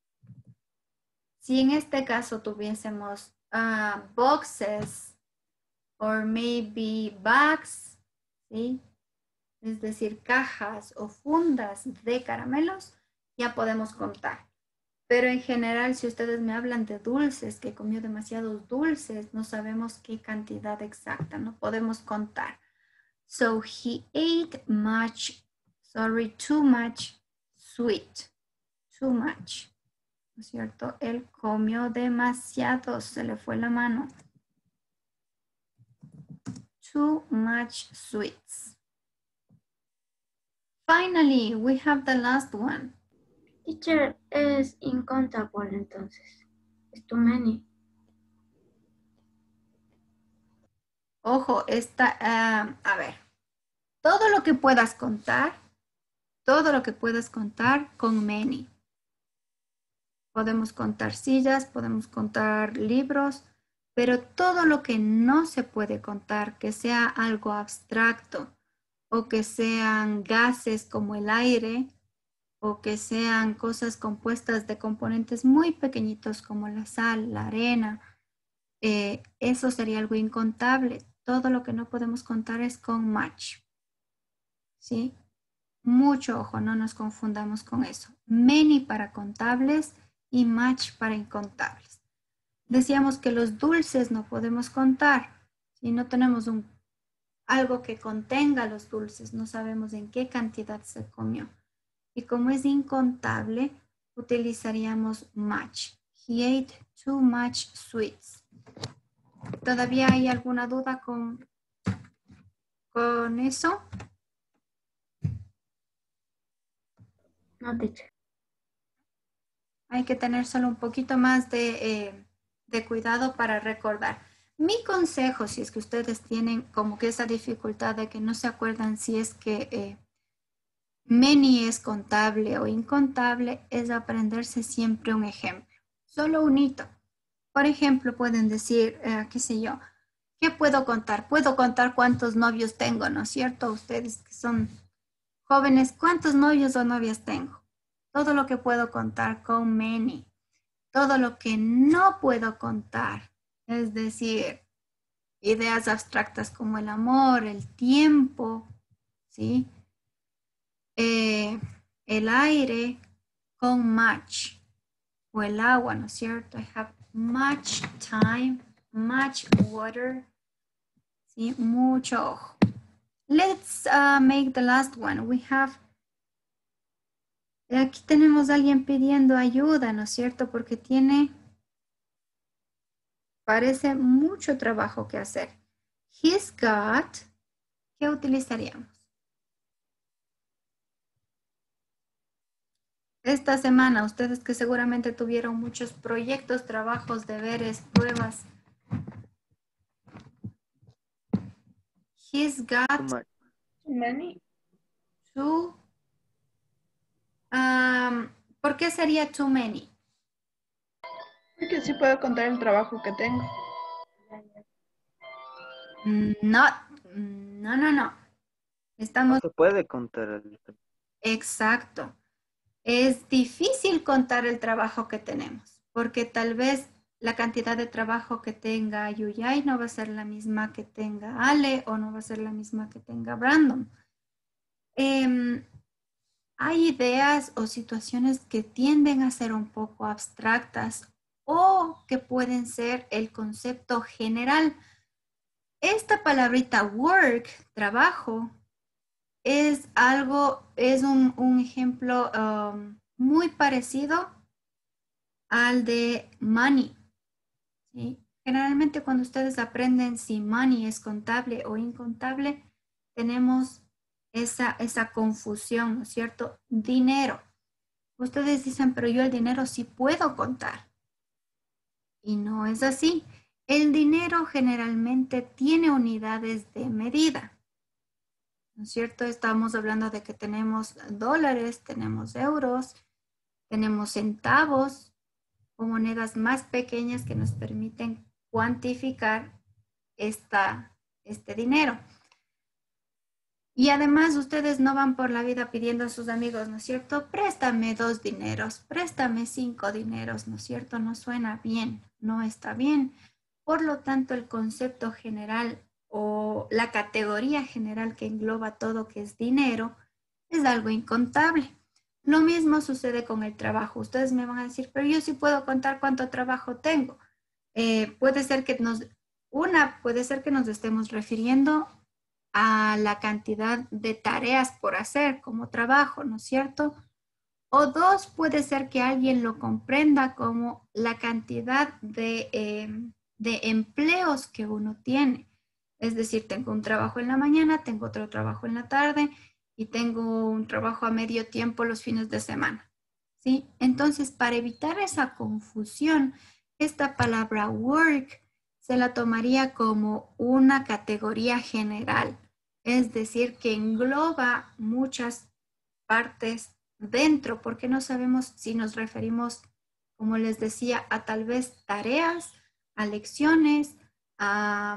Si en este caso tuviésemos boxes or maybe bags, ¿sí? Es decir, cajas o fundas de caramelos, ya podemos contar. Pero en general, si ustedes me hablan de dulces, que comió demasiados dulces, no sabemos qué cantidad exacta, no podemos contar. So he ate too much sweet. Too much. ¿No es cierto? Él comió demasiado, se le fue la mano. Too much sweets. Finally, we have the last one. Teacher es incontable entonces. Es too many. Ojo, a ver, todo lo que puedas contar con many. Podemos contar sillas, podemos contar libros, pero todo lo que no se puede contar, que sea algo abstracto o que sean gases como el aire o que sean cosas compuestas de componentes muy pequeñitos como la sal, la arena, eso sería algo incontable. Todo lo que no podemos contar es con much. ¿Sí? Mucho ojo, no nos confundamos con eso. Many para contables y much para incontables. Decíamos que los dulces no podemos contar. Si no tenemos algo que contenga los dulces, no sabemos en qué cantidad se comió. Y como es incontable, utilizaríamos much. He ate too much sweets. ¿Todavía hay alguna duda con eso? No, teacher. Hay que tener solo un poquito más de cuidado para recordar. Mi consejo, si es que ustedes tienen como que esa dificultad de que no se acuerdan si es que many es contable o incontable, es aprenderse siempre un ejemplo. Solo un hito. Por ejemplo, pueden decir, qué sé yo, ¿qué puedo contar? Puedo contar cuántos novios tengo, ¿no es cierto? Ustedes que son jóvenes, ¿cuántos novios o novias tengo? Todo lo que puedo contar con many. Todo lo que no puedo contar, es decir, ideas abstractas como el amor, el tiempo, ¿sí? El aire con much, o el agua, ¿no es cierto? I have much time, much water, ¿sí? Mucho ojo. Let's make the last one. We have, aquí tenemos a alguien pidiendo ayuda, ¿no es cierto? Porque parece mucho trabajo que hacer. He's got, ¿qué utilizaríamos? Esta semana, ustedes que seguramente tuvieron muchos proyectos, trabajos, deberes, pruebas. He's got Too many. too. ¿Por qué sería too many? Porque sí puedo contar el trabajo que tengo. No. Estamos. No se puede contar el... Exacto. Es difícil contar el trabajo que tenemos, porque tal vez la cantidad de trabajo que tenga Yuyay no va a ser la misma que tenga Ale o no va a ser la misma que tenga Brandon. Hay ideas o situaciones que tienden a ser un poco abstractas o que pueden ser el concepto general. Esta palabrita work, trabajo, es un ejemplo muy parecido al de money. ¿Sí? Generalmente cuando ustedes aprenden si money es contable o incontable, tenemos esa confusión, ¿no es cierto? Dinero. Ustedes dicen, pero yo el dinero sí puedo contar. Y no es así. El dinero generalmente tiene unidades de medida. ¿No es cierto? Estamos hablando de que tenemos dólares, tenemos euros, tenemos centavos o monedas más pequeñas que nos permiten cuantificar este dinero. Y además ustedes no van por la vida pidiendo a sus amigos, ¿no es cierto? Préstame 2 dineros, préstame 5 dineros, ¿no es cierto? No suena bien, no está bien. Por lo tanto, el concepto general o la categoría general que engloba todo que es dinero es algo incontable. Lo mismo sucede con el trabajo. Ustedes me van a decir, pero yo sí puedo contar cuánto trabajo tengo. Puede ser que nos estemos refiriendo a la cantidad de tareas por hacer como trabajo, ¿no es cierto? O 2, puede ser que alguien lo comprenda como la cantidad de empleos que uno tiene. Es decir, tengo un trabajo en la mañana, tengo otro trabajo en la tarde y tengo un trabajo a medio tiempo los fines de semana, ¿sí? Entonces, para evitar esa confusión, esta palabra work se la tomaría como una categoría general, es decir, que engloba muchas partes dentro, porque no sabemos si nos referimos, como les decía, a tal vez tareas, a lecciones, a,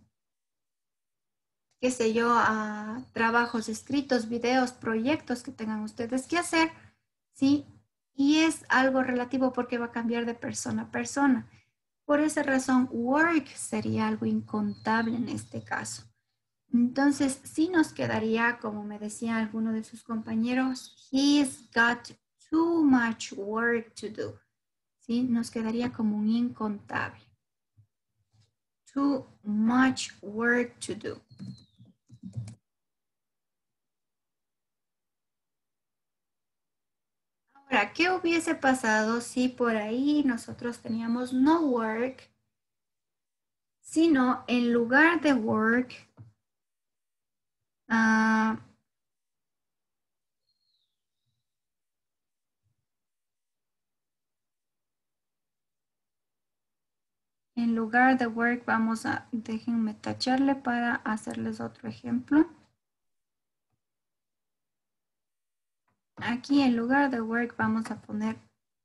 qué sé yo, a trabajos escritos, videos, proyectos que tengan ustedes que hacer, ¿sí? Y es algo relativo porque va a cambiar de persona a persona. Por esa razón, work sería algo incontable en este caso. Entonces, sí nos quedaría, como me decía alguno de sus compañeros, he's got too much work to do. ¿Sí? Nos quedaría como un incontable. Too much work to do. Ahora, ¿qué hubiese pasado si por ahí nosotros teníamos no work, sino en lugar de work, en lugar de work vamos a, déjenme tacharle para hacerles otro ejemplo. Aquí en lugar de work vamos a poner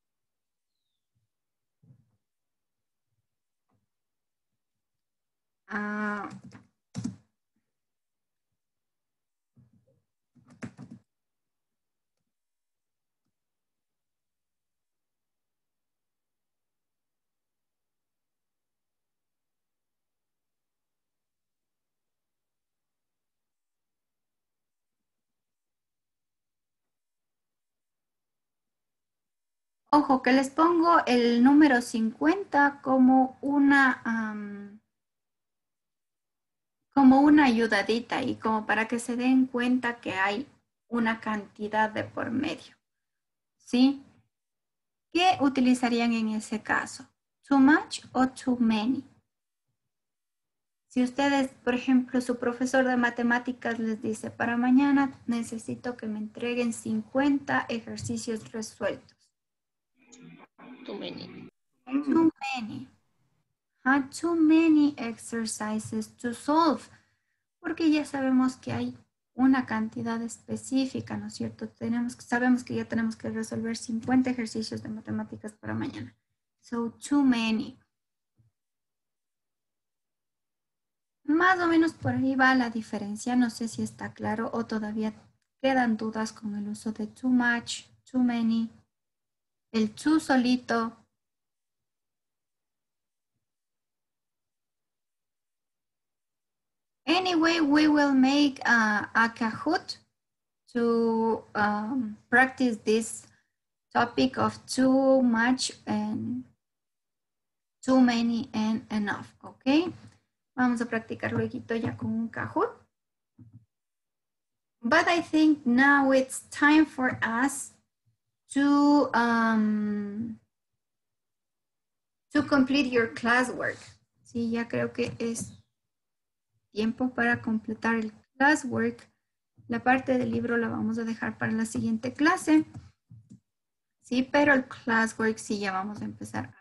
ojo, que les pongo el número 50 como una ayudadita y como para que se den cuenta que hay una cantidad de por medio. ¿Sí? ¿Qué utilizarían en ese caso? ¿Too much o too many? Si ustedes, por ejemplo, su profesor de matemáticas les dice, para mañana necesito que me entreguen 50 ejercicios resueltos. Too many. Too many. Too many exercises to solve. Porque ya sabemos que hay una cantidad específica, ¿no es cierto? Sabemos que ya tenemos que resolver 50 ejercicios de matemáticas para mañana. So, too many. Más o menos por ahí va la diferencia. No sé si está claro o todavía quedan dudas con el uso de too much, too many, el too solito. Anyway, we will make a Kahoot to practice this topic of too much and too many and enough, ¿ok? Vamos a practicar luego ya con un Kahoot. But I think now it's time for us to complete your classwork. Sí, ya creo que es tiempo para completar el classwork. La parte del libro la vamos a dejar para la siguiente clase. Sí, pero el classwork sí ya vamos a empezar.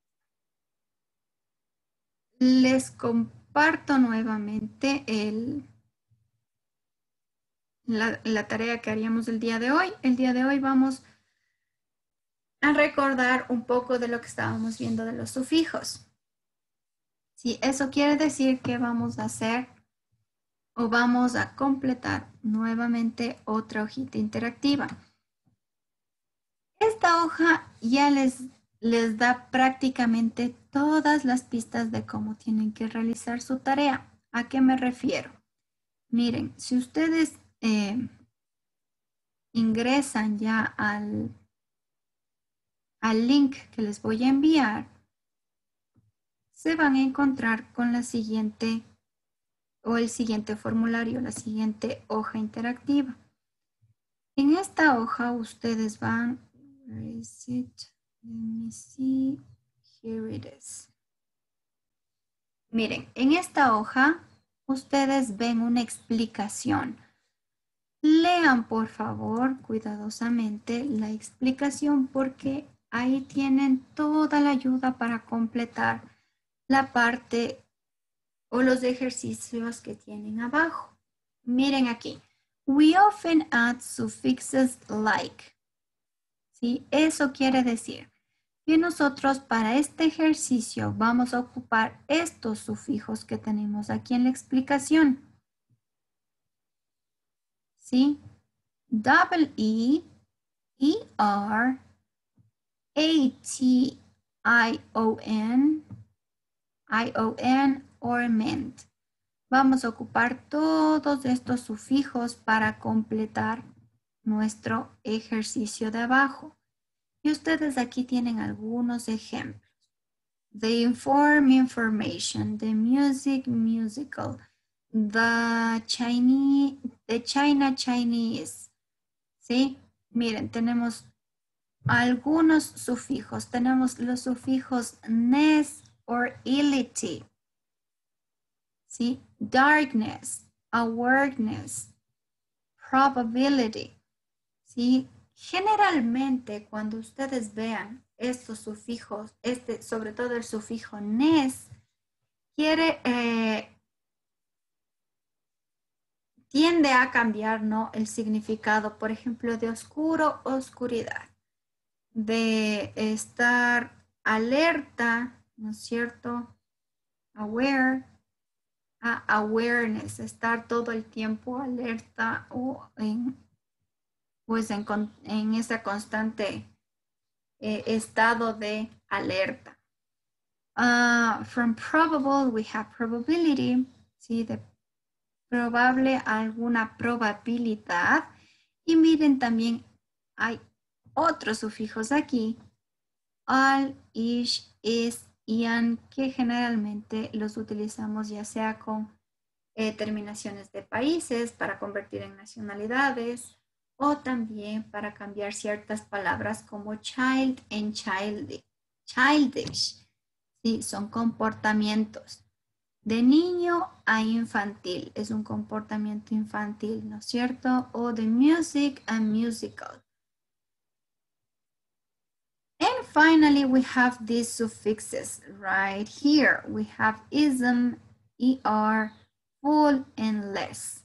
Les comparto nuevamente la tarea que haríamos el día de hoy. El día de hoy vamos a recordar un poco de lo que estábamos viendo de los sufijos. Sí, eso quiere decir que vamos a hacer o vamos a completar nuevamente otra hojita interactiva. Esta hoja ya les da prácticamente todas las pistas de cómo tienen que realizar su tarea. ¿A qué me refiero? Miren, si ustedes ingresan ya al link que les voy a enviar, se van a encontrar con la siguiente o el siguiente formulario, la siguiente hoja interactiva. En esta hoja ustedes van, where is it? Let me see, here it is. Miren, en esta hoja ustedes ven una explicación. Lean por favor cuidadosamente la explicación porque ahí tienen toda la ayuda para completar la parte o los ejercicios que tienen abajo. Miren aquí. We often add suffixes like. ¿Sí? Eso quiere decir que nosotros para este ejercicio vamos a ocupar estos sufijos que tenemos aquí en la explicación. ¿Sí? Double E, ER, ATION, or meant. Vamos a ocupar todos estos sufijos para completar nuestro ejercicio de abajo. Y ustedes aquí tienen algunos ejemplos. The inform, information, the music, musical, the China, Chinese. ¿Sí? Miren, tenemos algunos sufijos. Tenemos los sufijos ness or ility. ¿Sí? Darkness, awareness, probability. ¿Sí? Generalmente cuando ustedes vean estos sufijos, sobre todo el sufijo ness, tiende a cambiar, ¿no? El significado, por ejemplo, de oscuro, oscuridad, de estar alerta, ¿no es cierto? Aware, a awareness, estar todo el tiempo alerta o en ese constante estado de alerta. From probable, we have probability, ¿sí? De probable, alguna probabilidad. Y miren también, hay otros sufijos aquí, al, ish, is, ian, que generalmente los utilizamos ya sea con terminaciones de países para convertir en nacionalidades o también para cambiar ciertas palabras como child en childish. Sí, son comportamientos. De niño a infantil, es un comportamiento infantil, ¿no es cierto? O de music a musical. And finally, we have these suffixes right here. We have ism, er, full, and less.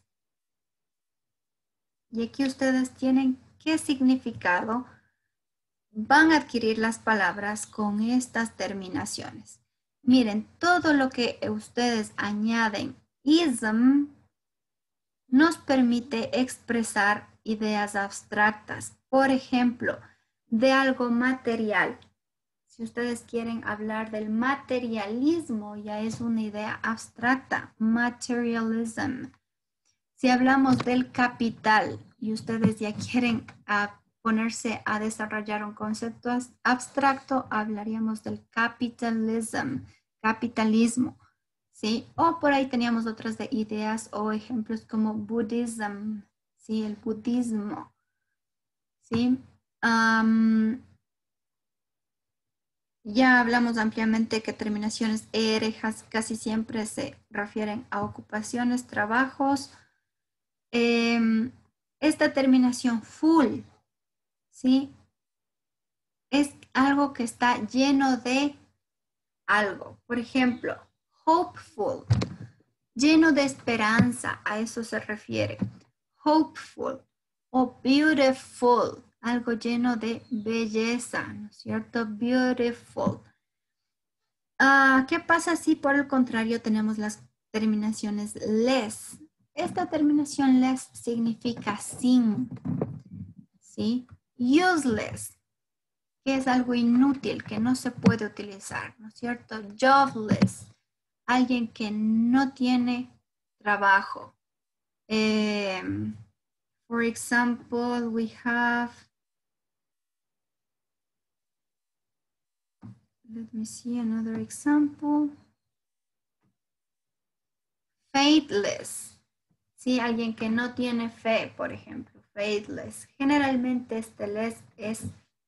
Y aquí ustedes tienen qué significado van a adquirir las palabras con estas terminaciones. Miren, todo lo que ustedes añaden ism nos permite expresar ideas abstractas. Por ejemplo, de algo material. Si ustedes quieren hablar del materialismo, ya es una idea abstracta, materialism. Si hablamos del capital y ustedes ya quieren ponerse a desarrollar un concepto abstracto, hablaríamos del capitalismo, ¿sí? O por ahí teníamos otras ideas o ejemplos como Buddhism, ¿sí? El budismo, ¿sí? Ya hablamos ampliamente que terminaciones ER casi siempre se refieren a ocupaciones, trabajos. Esta terminación full, ¿sí? es algo que está lleno de algo. Por ejemplo, hopeful, lleno de esperanza, a eso se refiere. Hopeful o beautiful, algo lleno de belleza, ¿no es cierto? Beautiful. ¿Qué pasa si por el contrario tenemos las terminaciones less? Esta terminación less significa sin, ¿sí? Useless, que es algo inútil, que no se puede utilizar, ¿no es cierto? Jobless, alguien que no tiene trabajo. For example, we have, let me see another example. Faithless, ¿sí? Alguien que no tiene fe, por ejemplo, faithless. Generalmente este less es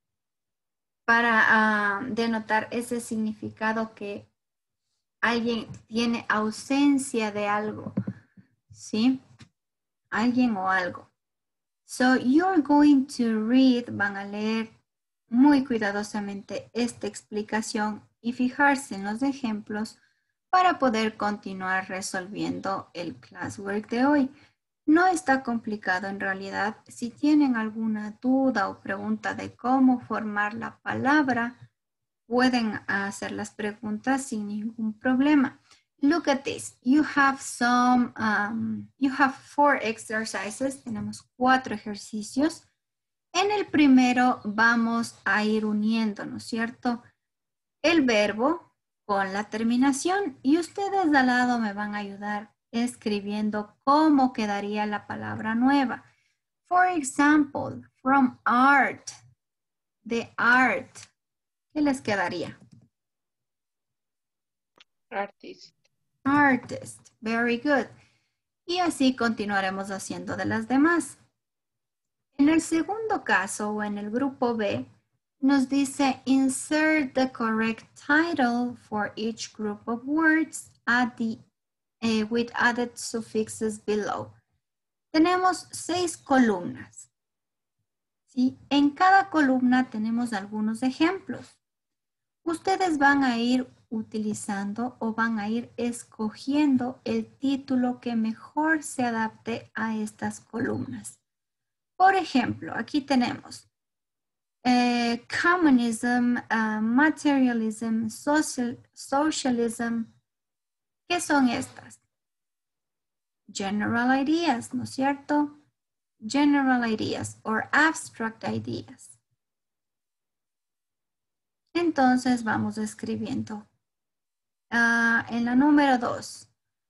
para denotar ese significado que alguien tiene ausencia de algo, ¿sí? Alguien o algo. So you're going to read, van a leer muy cuidadosamente esta explicación y fijarse en los ejemplos para poder continuar resolviendo el classwork de hoy. No está complicado en realidad. Si tienen alguna duda o pregunta de cómo formar la palabra, pueden hacer las preguntas sin ningún problema. Look at this. You have 4 exercises. Tenemos 4 ejercicios. En el primero vamos a ir uniendo, ¿no es cierto? El verbo con la terminación y ustedes de al lado me van a ayudar escribiendo cómo quedaría la palabra nueva. For example, from art, de art, ¿qué les quedaría? Artist. Artist, very good. Y así continuaremos haciendo de las demás. En el segundo caso o en el grupo B, nos dice insert the correct title for each group of words at the, with added suffixes below. Tenemos 6 columnas. ¿Sí? En cada columna tenemos algunos ejemplos. Ustedes van a ir utilizando o van a ir escogiendo el título que mejor se adapte a estas columnas. Por ejemplo, aquí tenemos communism, materialism, socialism. ¿Qué son estas? General ideas, ¿no es cierto? General ideas or abstract ideas. Entonces vamos escribiendo. En la número 2.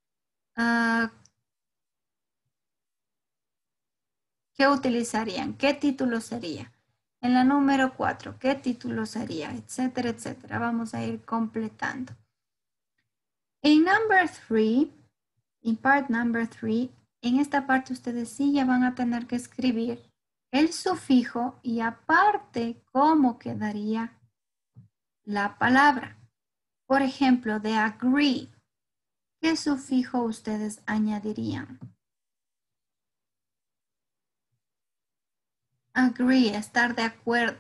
¿Qué utilizarían? ¿Qué título sería? En la número 4, ¿qué título sería? Etcétera, etcétera. Vamos a ir completando. En number 3, en part number 3, en esta parte ustedes sí ya van a tener que escribir el sufijo y aparte cómo quedaría la palabra. Por ejemplo, de agree, ¿qué sufijo ustedes añadirían? Agree, estar de acuerdo.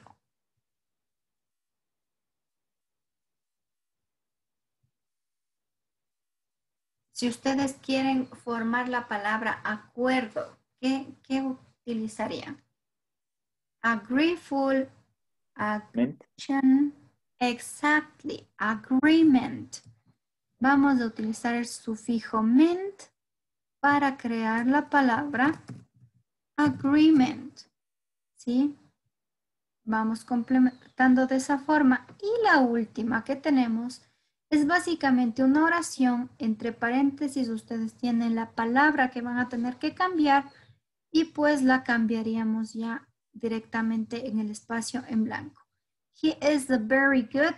Si ustedes quieren formar la palabra acuerdo, ¿qué utilizarían? Agreeful, agreement, exactly, agreement. Vamos a utilizar el sufijo ment para crear la palabra agreement. ¿Sí? Vamos complementando de esa forma. Y la última que tenemos es básicamente una oración entre paréntesis. Ustedes tienen la palabra que van a tener que cambiar y pues la cambiaríamos ya directamente en el espacio en blanco. He is very good.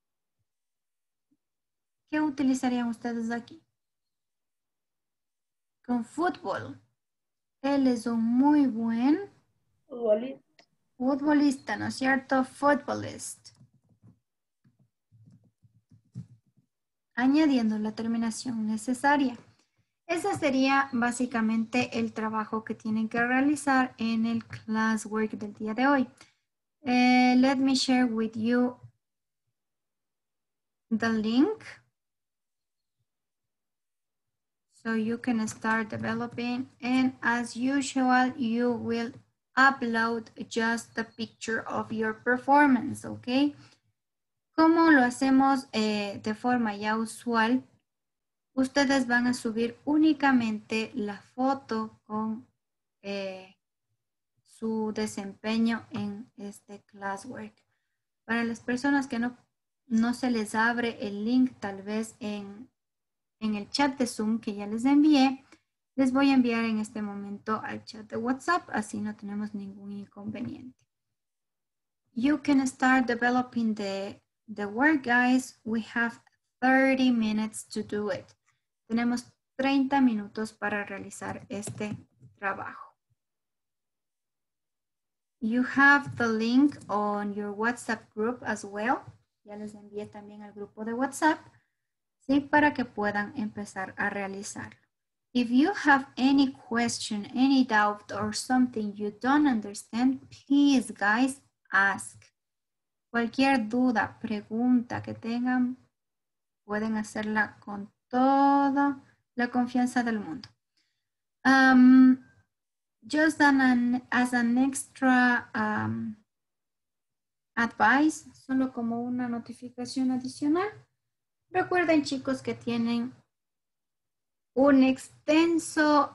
¿Qué utilizarían ustedes aquí? Con fútbol. Él es un muy buen futbolista, ¿no es cierto? Footballist. Añadiendo la terminación necesaria. Ese sería básicamente el trabajo que tienen que realizar en el classwork del día de hoy. Let me share with you the link so you can start developing, and as usual you will upload just the picture of your performance, okay? Como lo hacemos de forma ya usual, ustedes van a subir únicamente la foto con su desempeño en este classwork. Para las personas que no se les abre el link tal vez en el chat de Zoom que ya les envié, les voy a enviar en este momento al chat de WhatsApp, así no tenemos ningún inconveniente. You can start developing the work, guys. We have 30 minutes to do it. Tenemos 30 minutos para realizar este trabajo. You have the link on your WhatsApp group as well. Ya les envié también al grupo de WhatsApp, ¿sí? Para que puedan empezar a realizarlo. If you have any question, any doubt, or something you don't understand, please, guys, ask. Cualquier duda, pregunta que tengan, pueden hacerla con toda la confianza del mundo. Just as an extra advice, solo como una notificación adicional, recuerden, chicos, que tienen un extenso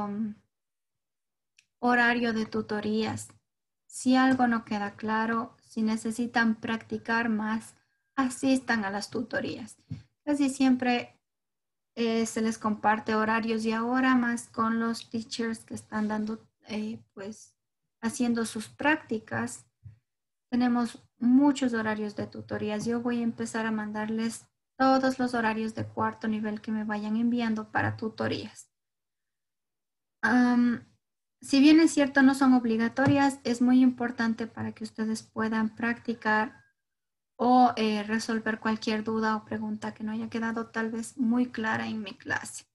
horario de tutorías. Si algo no queda claro, si necesitan practicar más, asistan a las tutorías. Casi siempre se les comparte horarios y ahora más con los teachers que están dando, pues, haciendo sus prácticas. Tenemos muchos horarios de tutorías. Yo voy a empezar a mandarles todos los horarios de cuarto nivel que me vayan enviando para tutorías. Si bien es cierto, no son obligatorias, es muy importante para que ustedes puedan practicar o resolver cualquier duda o pregunta que no haya quedado tal vez muy clara en mi clase.